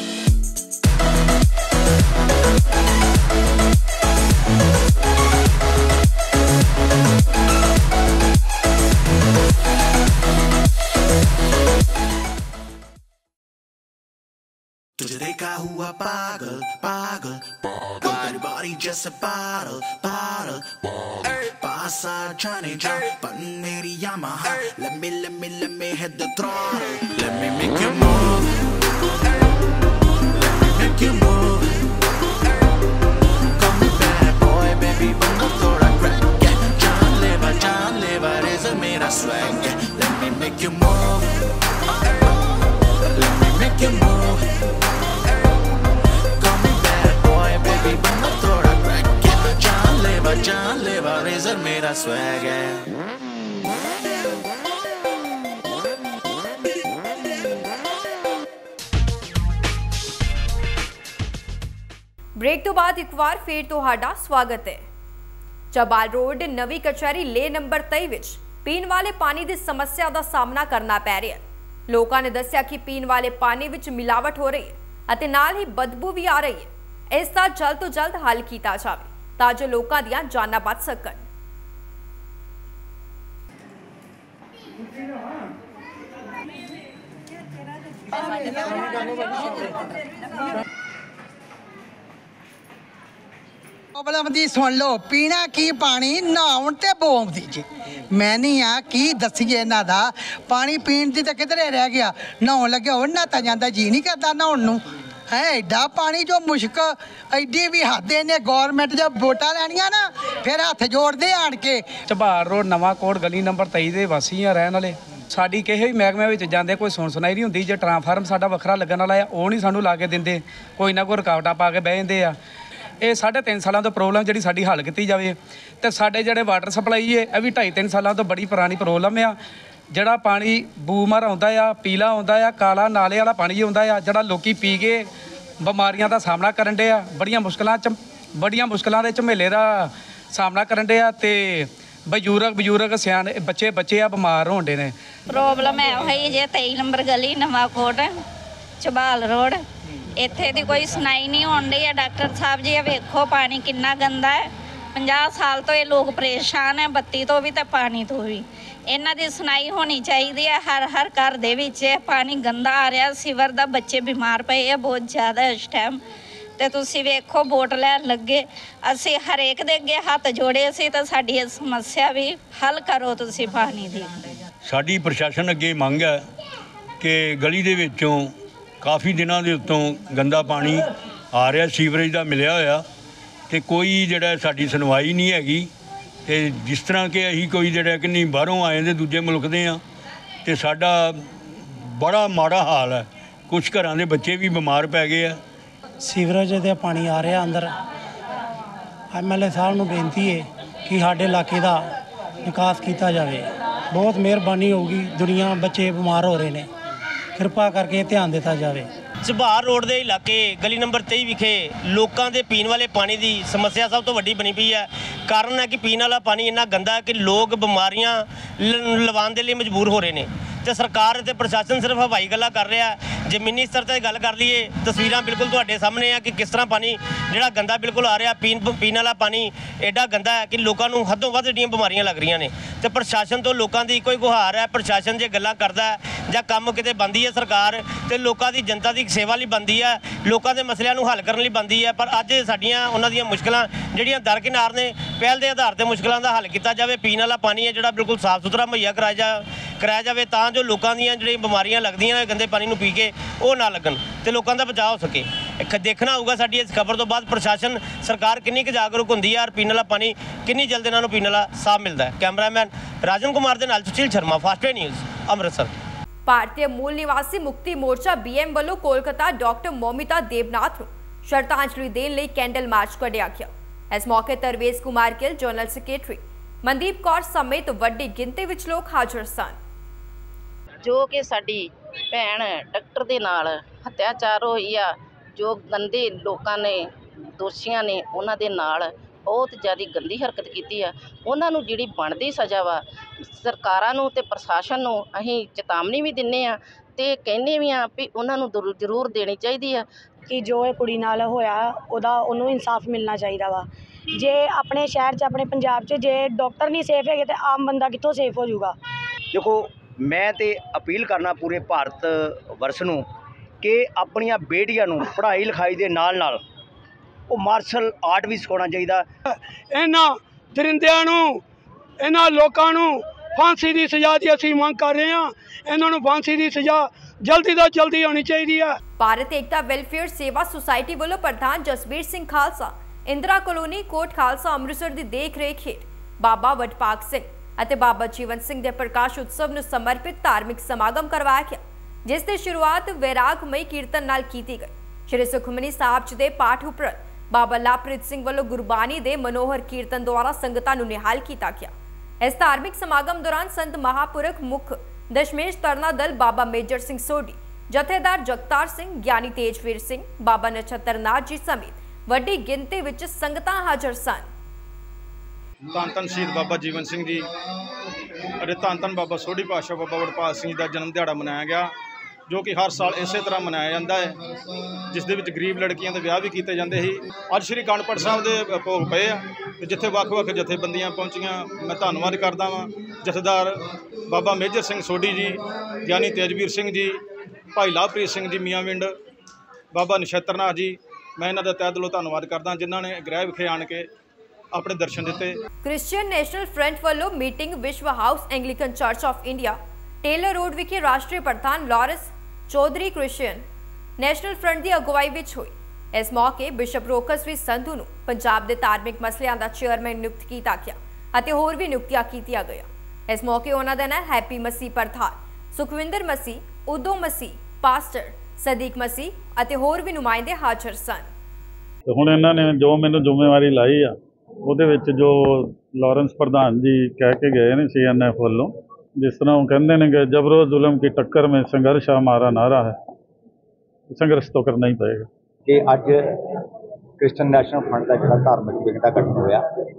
[SPEAKER 6] तुझे देखा हुआ पागल पागल तेरी बॉडी जैसे बादल बादल पास आ जाने जा बन मेरी Yamaha let me let me let me hit the throttle let me make you move let me make you move call me bad boy baby बंदा थोड़ा crack yeah जानलेवा जानलेवा रेज़र मेरा swag yeah let me make you move let me make you move जानलेवा रेज़र मेरा स्वैग है।
[SPEAKER 1] ब्रेक तो बाद एक बार फिर तुहाडा स्वागत है। चबाल रोड नवी कचहरी ले नंबर तेई विच पीण वाले पानी की समस्या का सामना करना पै रहा है। लोगों ने दस्सिया कि पीण वाले पानी विच मिलावट हो रही है अते नाल ही बदबू भी आ रही है। इसका जल्द तो जल्द हल किया जाए ताजो लोगों दियां जानां बच सकन।
[SPEAKER 7] प्रॉब्लम दी सुन लो पीना की पानी नहाउण ते बोम दी जी मैं नहीं आ की दसीए इन्हां दा पानी पीण दी ते किधरे रह गया नहाउण लगे हो नहाता जांदा जी नहीं करदा नहाउण नूं है एडा पानी जो मुश्क एडी भी हद ने गौरमेंट जब वोटा लैनिया ना फिर हथ जोड़ते आन के।
[SPEAKER 21] चबाल रोड नवा कोट गली नंबर तेई के वासी हाँ रहने वाले साडी किसी भी महकमे में जाते कोई सुन सुनाई नहीं होंगी जो ट्रांसफार्म साडा वखरा लगन वाला है वो नहीं सानू ला के देंदे कोई ना कोई रुकावटा पा के बह जाते आ। ये साढ़े तीन सालों तो प्रॉब्लम जी साडी हल की जाए तो साडे जिहड़े वाटर सप्लाई है यह भी ढाई तीन सालों तो बड़ी पुरानी प्रॉब्लम आ। जिहड़ा पानी बूमर आउंदा आ पीला आउंदा आ काला नाले वाला पानी आउंदा आ जिहड़ा लोकी पी के बीमारियां का सामना करन डे आ बड़ियां मुश्किलां च बड़ियां मुश्किलां दे झमेले का सामना करन डे आ ते बजुर्ग बजुर्ग सियाने बच्चे बच्चे आ बीमार होण डे ने।
[SPEAKER 25] प्रॉब्लम है वही जे तेई नंबर गली नवा कोट चबाल रोड इत्थे दी कोई सुनाई नहीं होण डई है। डॉक्टर साहब जी वेखो पानी कितना गंदा है पचास साल तो ये लोग परेशान है बत्ती तो भी तो पानी तो भी इन्हां दी सुनाई होनी चाहिए है। हर हर घर दे विच पानी गंदा आ रहा सीवर दा बच्चे बीमार पे है बहुत ज़्यादा इस टाइम ते तुसीं वेखो वोट लैन लगे असीं हरेक दे अगे हथ जोड़े सी तो साडी इह समस्या भी हल करो तुसीं पानी दी।
[SPEAKER 26] साडी प्रशासन अगे मंग है कि गली दे विचों काफ़ी दिनों के उत्तों गंदा पानी आ रहा सीवरेज का मिलिया होया ते कोई जिहड़ा साडी सुनवाई नहीं हैगी ते जिस तरह के असीं कोई जिहड़ा कि नहीं बाहरों आए दे दूजे मुल्क दे आ ते साडा बड़ा माड़ा हाल है। कुछ घरां दे बच्चे भी बीमार पै गए आ।
[SPEAKER 27] सीवरेज का पानी आ रहा अंदर एम एल ए साहब नूं बेनती है कि साडे इलाके का विकास किया जाए। बहुत मेहरबानी होगी दुनिया बच्चे बीमार हो रहे हैं कृपा करके ध्यान दिता जाए।
[SPEAKER 28] चबाल रोड के इलाके गली नंबर तेई विखे लोगों के पीने वाले पानी की समस्या सब तो वड्डी बनी पई है। कारण है कि पीने वाला पानी इन्ना गंदा है कि लोग बीमारियां लवाने के लिए मजबूर हो रहे हैं तो सरकार ते प्रशासन सिर्फ हवाई गल्लां कर रहा है। जमीनी स्तर पर गल कर लीए तस्वीरां बिल्कुल तुहाडे सामने है कि किस तरह पानी जिहड़ा गंदा बिल्कुल आ रहा पीन पीने वाला पानी एडा गंदा है कि लोगों को हदों वध एडियां बीमारियां लग रही ने तो प्रशासन तो लोगों की इको गुहार है प्रशासन जे गल्लां करदा है जां काम किते बनदी है सरकार तो लोगों की जनता की सेवा लई बनदी है लोगों के मसलियां नूं हल करन लई बनदी है। पर अज साडीआं उन्हां दीआं मुश्किलां जिहड़ियां दरकिनार ने पहल के आधार पर मुश्किलों का हल किया जाए। पीने वाला पानी है जिहड़ा बिल्कुल साफ सुथरा मुहैया कराया जाए ਕਰਾਇਆ ਜਾਵੇ ਤਾਂ ਜੋ ਲੋਕਾਂ ਦੀਆਂ ਜਿਹੜੀਆਂ ਬਿਮਾਰੀਆਂ ਲੱਗਦੀਆਂ ਨੇ ਗੰਦੇ ਪਾਣੀ ਨੂੰ ਪੀ ਕੇ ਉਹ ਨਾ ਲੱਗਣ ਤੇ ਲੋਕਾਂ ਦਾ ਬਚਾਅ ਹੋ ਸਕੇ। ਇੱਕ ਦੇਖਣਾ ਹੋਊਗਾ ਸਾਡੀ ਇਸ ਖਬਰ ਤੋਂ ਬਾਅਦ ਪ੍ਰਸ਼ਾਸਨ ਸਰਕਾਰ ਕਿੰਨੀ ਕੁ ਜਾਗਰੂਕ ਹੁੰਦੀ ਹੈ ਔਰ ਪੀਣ ਵਾਲਾ ਪਾਣੀ ਕਿੰਨੀ ਜਲਦੀ ਇਹਨਾਂ ਨੂੰ ਪੀਣ ਵਾਲਾ ਸਾਫ਼ ਮਿਲਦਾ ਹੈ। ਕੈਮਰਾਮੈਨ ਰਾਜਨ ਕੁਮਾਰ ਦੇ ਨਾਲ Sushil Sharma, Fastway news, Amritsar.
[SPEAKER 1] ਭਾਰਤੀ ਮੂਲ ਨਿਵਾਸੀ ਮੁਕਤੀ ਮੋਰਚਾ ਬੀਐਮ ਵੱਲੋਂ ਕੋਲਕਾਤਾ ਡਾਕਟਰ ਮੋਮਿਤਾ ਦੇਵਨਾਥ ਨੂੰ ਸ਼ਰਧਾਂਜਲੀ ਦੇਣ ਲਈ ਕੈਂਡਲ ਮਾਰਚ ਕੱਢਿਆ ਗਿਆ। ਇਸ ਮੌਕੇ ਤਰਵੇਜ਼ ਕੁਮਾਰ ਗਿੱਲ, ਜਨਰਲ ਸੈਕਟਰੀ ਮਨਦੀਪ ਕੌਰ ਸਮੇਤ ਵੱਡੀ ਗਿਣਤੀ ਵਿੱਚ ਲੋਕ ਹਾਜ਼ਰ ਸਨ।
[SPEAKER 3] ਜੋ ਕਿ ਸਾਡੀ ਭੈਣ ਡਾਕਟਰ ਦੇ ਨਾਲ ਹੱਤਿਆਚਾਰ ਹੋਈ ਆ, ਜੋ ਗੰਦੇ ਲੋਕਾਂ ਨੇ ਦੋਸ਼ੀਆਂ ਨੇ ਉਹਨਾਂ ਦੇ ਨਾਲ ਬਹੁਤ ਜ਼ਿਆਦਾ ਗੰਦੀ ਹਰਕਤ ਕੀਤੀ ਆ, ਉਹਨਾਂ ਨੂੰ ਜਿਹੜੀ ਬਣਦੀ ਸਜ਼ਾ ਵਾ ਸਰਕਾਰਾਂ ਨੂੰ ਤੇ ਪ੍ਰਸ਼ਾਸਨ ਨੂੰ ਅਸੀਂ ਚੇਤਾਵਨੀ ਵੀ ਦਿੰਦੇ ਆ ਤੇ ਕਹਿੰਦੇ ਵੀ ਆ ਵੀ ਉਹਨਾਂ ਨੂੰ ਜ਼ਰੂਰ ਦੇਣੀ ਚਾਹੀਦੀ ਆ
[SPEAKER 9] ਕਿ ਜੋ ਇਹ ਕੁੜੀ ਨਾਲ ਹੋਇਆ ਉਹਦਾ ਉਹਨੂੰ ਇਨਸਾਫ ਮਿਲਣਾ ਚਾਹੀਦਾ ਵਾ। ਜੇ ਆਪਣੇ ਸ਼ਹਿਰ 'ਚ ਆਪਣੇ ਪੰਜਾਬ 'ਚ ਜੇ ਡਾਕਟਰ ਨਹੀਂ ਸੇਫ ਹੈਗੇ ਤੇ ਆਮ ਬੰਦਾ ਕਿੱਥੋਂ ਸੇਫ ਹੋ ਜਾਊਗਾ।
[SPEAKER 8] ਦੇਖੋ ਮੈਂ ਤੇ ਅਪੀਲ ਕਰਨਾ ਪੂਰੇ ਭਾਰਤ ਵਰਸ਼ ਨੂੰ ਕਿ ਆਪਣੀਆਂ ਬੇਟੀਆਂ ਨੂੰ ਪੜ੍ਹਾਈ ਲਿਖਾਈ ਦੇ ਨਾਲ ਨਾਲ ਉਹ ਮਾਰਸ਼ਲ ਆਰਟ ਵੀ ਸਿਖਾਉਣਾ ਚਾਹੀਦਾ।
[SPEAKER 10] ਇਹਨਾਂ ਦਰਿੰਦਿਆਂ ਨੂੰ, ਇਹਨਾਂ ਲੋਕਾਂ ਨੂੰ ਫਾਂਸੀ ਦੀ ਸਜ਼ਾ ਦੀ ਅਸੀਂ ਮੰਗ ਕਰ ਰਹੇ ਹਾਂ। ਇਹਨਾਂ ਨੂੰ ਫਾਂਸੀ ਦੀ ਸਜ਼ਾ ਜਲਦੀ ਤੋਂ ਜਲਦੀ ਹੋਣੀ ਚਾਹੀਦੀ ਹੈ।
[SPEAKER 1] ਭਾਰਤ ਏਕਤਾ ਵੈਲਫੇਅਰ ਸੇਵਾ ਸੁਸਾਇਟੀ ਵੱਲੋਂ ਪ੍ਰਧਾਨ ਜਸਬੀਰ ਸਿੰਘ ਖਾਲਸਾ ਇੰਦਰਾ ਕਲੋਨੀ ਕੋਟ ਖਾਲਸਾ ਅੰਮ੍ਰਿਤਸਰ ਦੀ ਦੇਖ ਰੇਖ ਹੇਠ ਬਾਬਾ ਵਡਭਾਗ ਸਿੰਘ ਅਤੇ ਬਾਬਾ ਜੀਵਨ ਸਿੰਘ ਦੇ ਪ੍ਰਕਾਸ਼ ਉਤਸਵ ਨੂੰ ਸਮਰਪਿਤ ਧਾਰਮਿਕ ਸਮਾਗਮ ਕਰਵਾਇਆ ਗਿਆ, ਜਿਸ ਦੀ ਸ਼ੁਰੂਆਤ ਵੈਰਾਗਮਈ ਕੀਰਤਨ ਨਾਲ ਕੀਤੀ ਗਈ। ਸ਼੍ਰੀ ਸੁਖਮਨੀ ਸਾਹਿਬ ਜੀ ਦੇ ਪਾਠ ਉਪਰੰਤ ਬਾਬਾ ਲਾਪ੍ਰੀਤ ਸਿੰਘ ਵੱਲੋਂ ਗੁਰਬਾਣੀ ਦੇ ਮਨੋਹਰ ਕੀਰਤਨ ਦੁਆਰਾ ਸੰਗਤਾਂ ਨੂੰ ਨਿਹਾਲ ਕੀਤਾ ਗਿਆ। ਇਸ ਧਾਰਮਿਕ ਸਮਾਗਮ ਦੌਰਾਨ ਸੰਤ ਮਹਾਪੁਰਖ ਮੁੱਖ ਦਸ਼ਮੇਸ਼ ਤਰਨਾ ਦਲ ਬਾਬਾ ਮੇਜਰ ਸਿੰਘ ਸੋਢੀ, ਜਥੇਦਾਰ ਜਗਤਾਰ ਸਿੰਘ, ਗਿਆਨੀ ਤੇਜਵੀਰ ਸਿੰਘ, ਬਾਬਾ ਨਛੱਤਰਨਾਥ ਜੀ ਸਮੇਤ ਵੱਡੀ ਗਿਣਤੀ ਵਿੱਚ ਸੰਗਤਾਂ ਹਾਜ਼ਰ ਸਨ।
[SPEAKER 11] ਧੰਨ ਧੰਨ ਸ਼ਹੀਦ ਬਾਬਾ ਜੀਵਨ ਸਿੰਘ ਜੀ ਅਤੇ ਧੰਨ ਧੰਨ ਬਾਬਾ ਸੋਢੀ ਪਾਤਸ਼ਾਹ ਬਾਬਾ ਵਡਭਾਗ ਸਿੰਘ ਜੀ ਦਾ ਜਨਮ ਦਿਹਾੜਾ ਮਨਾਇਆ ਗਿਆ, ਜੋ ਕਿ ਹਰ ਸਾਲ ਇਸੇ ਤਰ੍ਹਾਂ ਮਨਾਇਆ ਜਾਂਦਾ ਹੈ, ਜਿਸ ਦੇ ਵਿੱਚ ਗਰੀਬ ਲੜਕੀਆਂ ਦੇ ਵਿਆਹ ਵੀ ਕੀਤੇ ਜਾਂਦੇ ਸੀ। ਅੱਜ ਸ਼੍ਰੀ ਅਖੰਡ ਪਾਠ ਸਾਹਿਬ ਦੇ ਭੋਗ ਪਏ ਆ ਤੇ ਜਿੱਥੇ ਵੱਖ-ਵੱਖ ਜਥੇਬੰਦੀਆਂ ਪਹੁੰਚੀਆਂ, ਮੈਂ ਧੰਨਵਾਦ ਕਰਦਾ ਵਾਂ ਜਥੇਦਾਰ ਬਾਬਾ ਮੇਜਰ ਸਿੰਘ ਸੋਢੀ ਜੀ, ਗਿਆਨੀ ਤੇਜਵੀਰ ਸਿੰਘ ਜੀ, ਭਾਈ ਲਾਭਪ੍ਰੀਤ ਸਿੰਘ ਜੀ ਮੀਆਂ ਵਿੰਡ, ਬਾਬਾ ਨਛੱਤਰਨਾਥ ਜੀ, ਮੈਂ ਇਹਨਾਂ ਦਾ ਤਹਿ ਦਿਲੋਂ ਧੰਨਵਾਦ ਕਰਦਾ ਜਿਨ੍ਹਾਂ ਨੇ ਗ੍ਰਹਿ ਵਿਖੇ ਆਣ ਕੇ ਆਪਣੇ ਦਰਸ਼ਨ ਦਿੱਤੇ।
[SPEAKER 1] ਕ੍ਰਿਸਚੀਅਨ ਨੈਸ਼ਨਲ ਫਰੰਟ ਵੱਲੋਂ meeting Vishwa house Anglican church of India Taylor road ਵਿਖੇ ਰਾਸ਼ਟਰੀ ਪ੍ਰਧਾਨ Lawrence Chaudhary Christian national front ਦੀ ਅਗਵਾਈ ਵਿੱਚ ਹੋਈ। ਇਸ ਮੌਕੇ ਬਿਸ਼ਪ ਰੋਕਸਵੀ ਸੰਧੂ ਨੂੰ ਪੰਜਾਬ ਦੇ ਧਾਰਮਿਕ ਮਸਲਿਆਂ ਦਾ ਚੇਅਰਮੈਨ ਨਿਯੁਕਤ ਕੀਤਾ ਗਿਆ ਅਤੇ ਹੋਰ ਵੀ ਨਿਯੁਕਤੀਆਂ ਕੀਤੀਆਂ ਗਈਆਂ। ਇਸ ਮੌਕੇ ਉਹਨਾਂ ਦੇ ਨਾਲ ਹੈਪੀ ਮਸੀਹ ਪ੍ਰਧਾਨ, ਸੁਖਵਿੰਦਰ ਮਸੀਹ, ਉਦੋ ਮਸੀਹ, ਪਾਸਟਰ ਸਦੀਕ ਮਸੀਹ ਅਤੇ ਹੋਰ ਵੀ ਨੁਮਾਇੰਦੇ ਹਾਜ਼ਰ ਸਨ।
[SPEAKER 18] ਹੁਣ ਇਹਨਾਂ ਨੇ ਜੋ ਮੈਨੂੰ ਜ਼ਿੰਮੇਵਾਰੀ ਲਾਈ ਆ ਉਹਦੇ ਵਿੱਚ ਜੋ ਲਾਰੈਂਸ ਪ੍ਰਧਾਨ ਜੀ ਕਹਿ ਕੇ ਗਏ ਨੇ ਸੀ ਐਨ ਐਫ ਵੱਲੋਂ, ਜਿਸ ਤਰ੍ਹਾਂ ਉਹ ਕਹਿੰਦੇ ਨੇ ਕਿ ਜਬਰੋ ਜ਼ੁਲਮ की टक्कर में संघर्ष हमारा नारा है, संघर्ष तो करना ही पड़ेगा।
[SPEAKER 12] कि ਅੱਜ ਕ੍ਰਿਸਚਨ ਨੈਸ਼ਨਲ ਫਰੰਟ ਦਾ ਜਿਹੜਾ ਧਾਰਮਿਕ ਵਿੰਗ ਦਾ ਗਠਨ ਹੋਇਆ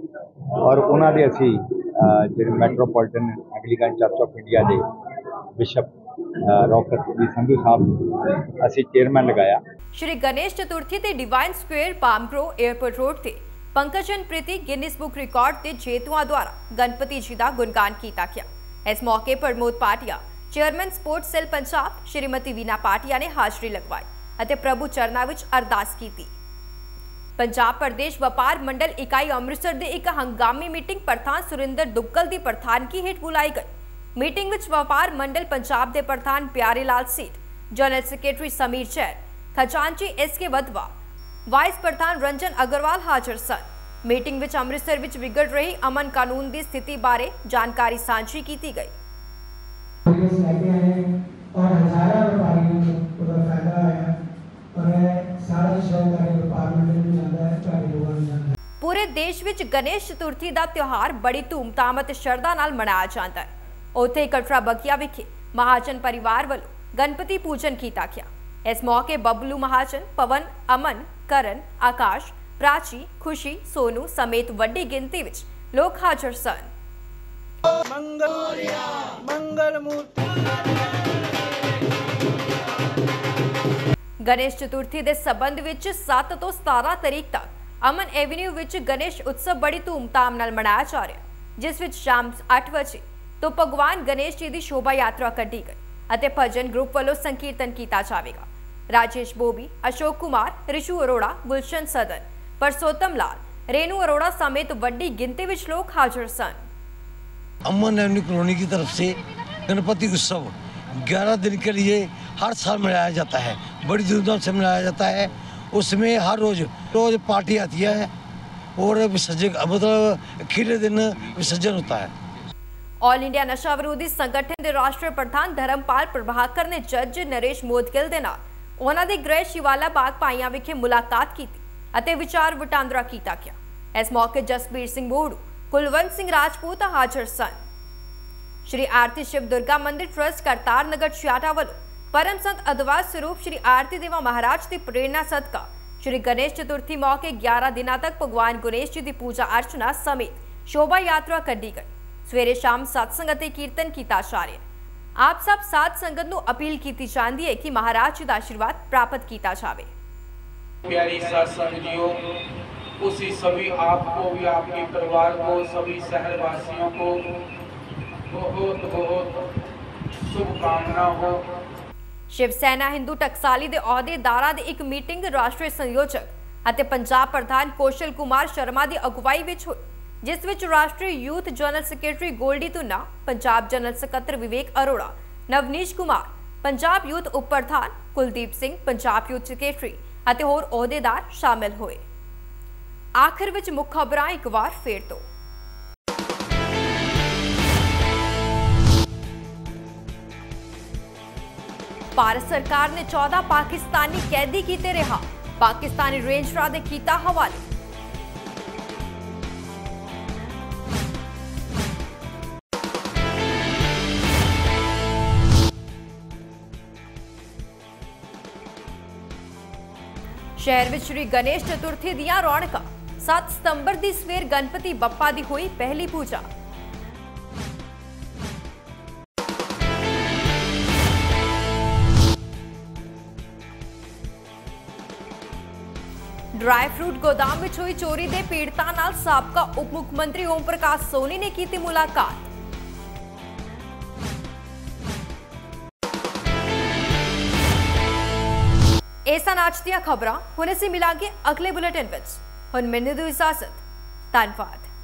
[SPEAKER 12] ਔਰ ਉਹਨਾਂ ਦੇ ਅਸੀਂ ਜਿਹੜੇ metropolitan Anglican church of India ਦੇ ਬਿਸ਼ਪ ਰੋਕਸਵੀ ਸੰਧੂ ਸਾਹਿਬ ਅਸੀਂ ਚੇਅਰਮੈਨ ਲਗਾਇਆ।
[SPEAKER 1] ਸ਼੍ਰੀ ਗਣੇਸ਼ ਚਤੁਰਥੀ ਤੇ divine square palm grove airport road ਤੇ Pankajan Preeti Guinness book record ਦੇ ਜੇਤੂਆਂ ਦੁਆਰਾ ਗਣਪਤੀ ਜੀ ਦਾ ਗੁਣਗਾਨ ਕੀਤਾ ਗਿਆ। इस मौके पर Pramod Patia, chairman sports cell Punjab, Shrimati Veena Patia ने हाजरी लगवाई ਅਤੇ ਪ੍ਰਭੂ ਚਰਨਾਂ ਵਿੱਚ ਅਰਦਾਸ ਕੀਤੀ। ਪੰਜਾਬ ਪ੍ਰਦੇਸ਼ ਵਪਾਰ ਮੰਡਲ ਇਕਾਈ ਅੰਮ੍ਰਿਤਸਰ ਦੇ ਇੱਕ ਹੰਗਾਮੀ ਮੀਟਿੰਗ ਪ੍ਰਧਾਨ ਸੁਰਿੰਦਰ ਦੁੱਗਲ ਦੀ ਪ੍ਰਧਾਨਗੀ ਹੇਠ ਬੁਲਾਈ ਗਈ। ਮੀਟਿੰਗ ਵਿੱਚ ਵਪਾਰ ਮੰਡਲ ਪੰਜਾਬ ਦੇ ਪ੍ਰਧਾਨ ਪਿਆਰੇ ਲਾਲ ਸੀਟ, ਜਨਰਲ ਸੈਕਟਰੀ ਸਮੀਰ ਚੈਰ, ਖਜ਼ਾਨਚੀ ਐਸ ਕੇ ਵਧਵਾ, ਵਾਈਸ ਪ੍ਰਧਾਨ ਰੰਜਨ ਅਗਰਵਾਲ ਹਾਜ਼ਰ ਸਨ। ਮੀਟਿੰਗ ਵਿੱਚ ਅੰਮ੍ਰਿਤਸਰ ਵਿੱਚ ਵਿਗੜ ਰਹੀ ਅਮਨ ਕਾਨੂੰਨ ਦੀ ਸਥਿਤੀ ਬਾਰੇ ਜਾਣਕਾਰੀ ਸਾਂਝੀ ਕੀਤੀ ਗਈ। ਪੂਰੇ ਦੇਸ਼ ਵਿੱਚ ਗਣੇਸ਼ ਚਤੁਰਥੀ ਦਾ ਤਿਉਹਾਰ ਬੜੀ ਧੂਮਧਾਮ ਅਤੇ ਸ਼ਰਧਾ ਨਾਲ ਮਨਾਇਆ ਜਾਂਦਾ ਹੈ। ਉੱਥੇ ਕਟਰਾ ਬਗੀਆ ਵਿਖੇ ਮਹਾਜਨ ਪਰਿਵਾਰ ਵੱਲੋਂ ਗਣਪਤੀ ਪੂਜਨ ਕੀਤਾ ਗਿਆ। ਇਸ ਮੌਕੇ ਬੱਬਲੂ ਮਹਾਜਨ, ਪਵਨ, ਅਮਨ, ਕਰਨ, ਆਕਾਸ਼, प्राची, खुशी, सोनू समेत वड्डी गिनती विच लोग हाजर सन। मंगल मंगल मूर्ति गणेश चतुर्थी दे संबंध विच सात तो सतारह तारीख तक अमन एवेन्यू विच गणेश उत्सव बड़ी धूमधाम नाल मनाया जा रहा है, जिस विच शाम आठ बजे तो भगवान गणेश जी की शोभा यात्रा कढ़ी गई अते भजन ग्रुप वालों संकीर्तन किया जाएगा। राजेश बोबी, अशोक कुमार, रिशु अरोड़ा, गुलशन सदन, परसोत्तम लाल, रेणु अरोड़ा समेत बड़ी गिनती में लोग हाजिर सन।
[SPEAKER 13] अमन एवेन्यू कॉलोनी की तरफ से गणपति उत्सव ग्यारह दिन के लिए हर साल मनाया जाता है, बड़ी धूमधाम से मनाया जाता है। उसमें हर रोज़ रोज़ पार्टी आती है और विसर्जन मतलब खीले दिन विसर्जन होता है।
[SPEAKER 1] ऑल इंडिया नशा विरोधी संगठन के राष्ट्रीय प्रधान धर्मपाल प्रभाकर ने जज नरेश मोदगिल के नाल उन्हां दे गृह शिवाला बाग पाइयां विखे मुलाकात की अते विचार वटांदरा किया गया। इस मौके जसबीर सिंह बोड़ू, कुलवंत सिंह राजपूत हाजिर सन। श्री आरती शिव दुर्गा मंदिर ट्रस्ट करतार नगर छियाटा वालों परम संत अद्वैत स्वरूप श्री आरती देवा महाराज की प्रेरणा सदका श्री गणेश चतुर्थी मौके ग्यारह दिनों तक भगवान गणेश जी की पूजा अर्चना समेत शोभा यात्रा कढ़ी गई। सवेरे शाम सत्संग अते कीर्तन किया जा रहा है। आप सब साध संगत को अपील की जाती है कि महाराज जी का आशीर्वाद प्राप्त किया जाए।
[SPEAKER 14] प्यारी सत्संग जियो, उसी सभी आपको भी, आपके परिवार को, सभी शहरवासियों को बहुत बहुत शुभकामना हो।
[SPEAKER 1] शिवसेना हिंदू टकसाली के अहुदेदारां दी एक मीटिंग राष्ट्रीय संयोजक अते पंजाब प्रधान कौशल कुमार शर्मा की अगुवाई विच हुई, जिस विच राष्ट्रीय youth general secretary Goldy Tunna, Punjab general सकत्तर विवेक अरोड़ा, नवनीश कुमार, पंजाब यूथ उप प्रधान कुलदीप सिंह, पंजाब यूथ सैकटरी अते होर अहुदेदार शामिल हुए। आखिर विच मुख खबरां एक बार फेर तो भारत सरकार ने चौदह पाकिस्तानी कैदी कीते रिहा, पाकिस्तानी रेंजरां दे कीता हवाले। शहर विच श्री गणेश चतुर्थी दियां रौनकां, सात सितंबर दी सवेर गणपति बप्पा दी हुई पहली पूजा। ड्राई फ्रूट गोदाम में हुई चोरी के पीड़ितां नाल साबका उप मुख्यमंत्री ओम प्रकाश सोनी ने की मुलाकात। ऐसा नाच दियां खबरां हुण असीं मिलांगे अगले बुलेटिन विच। हुण मैनूं दिओ इजाजत। धन्नवाद।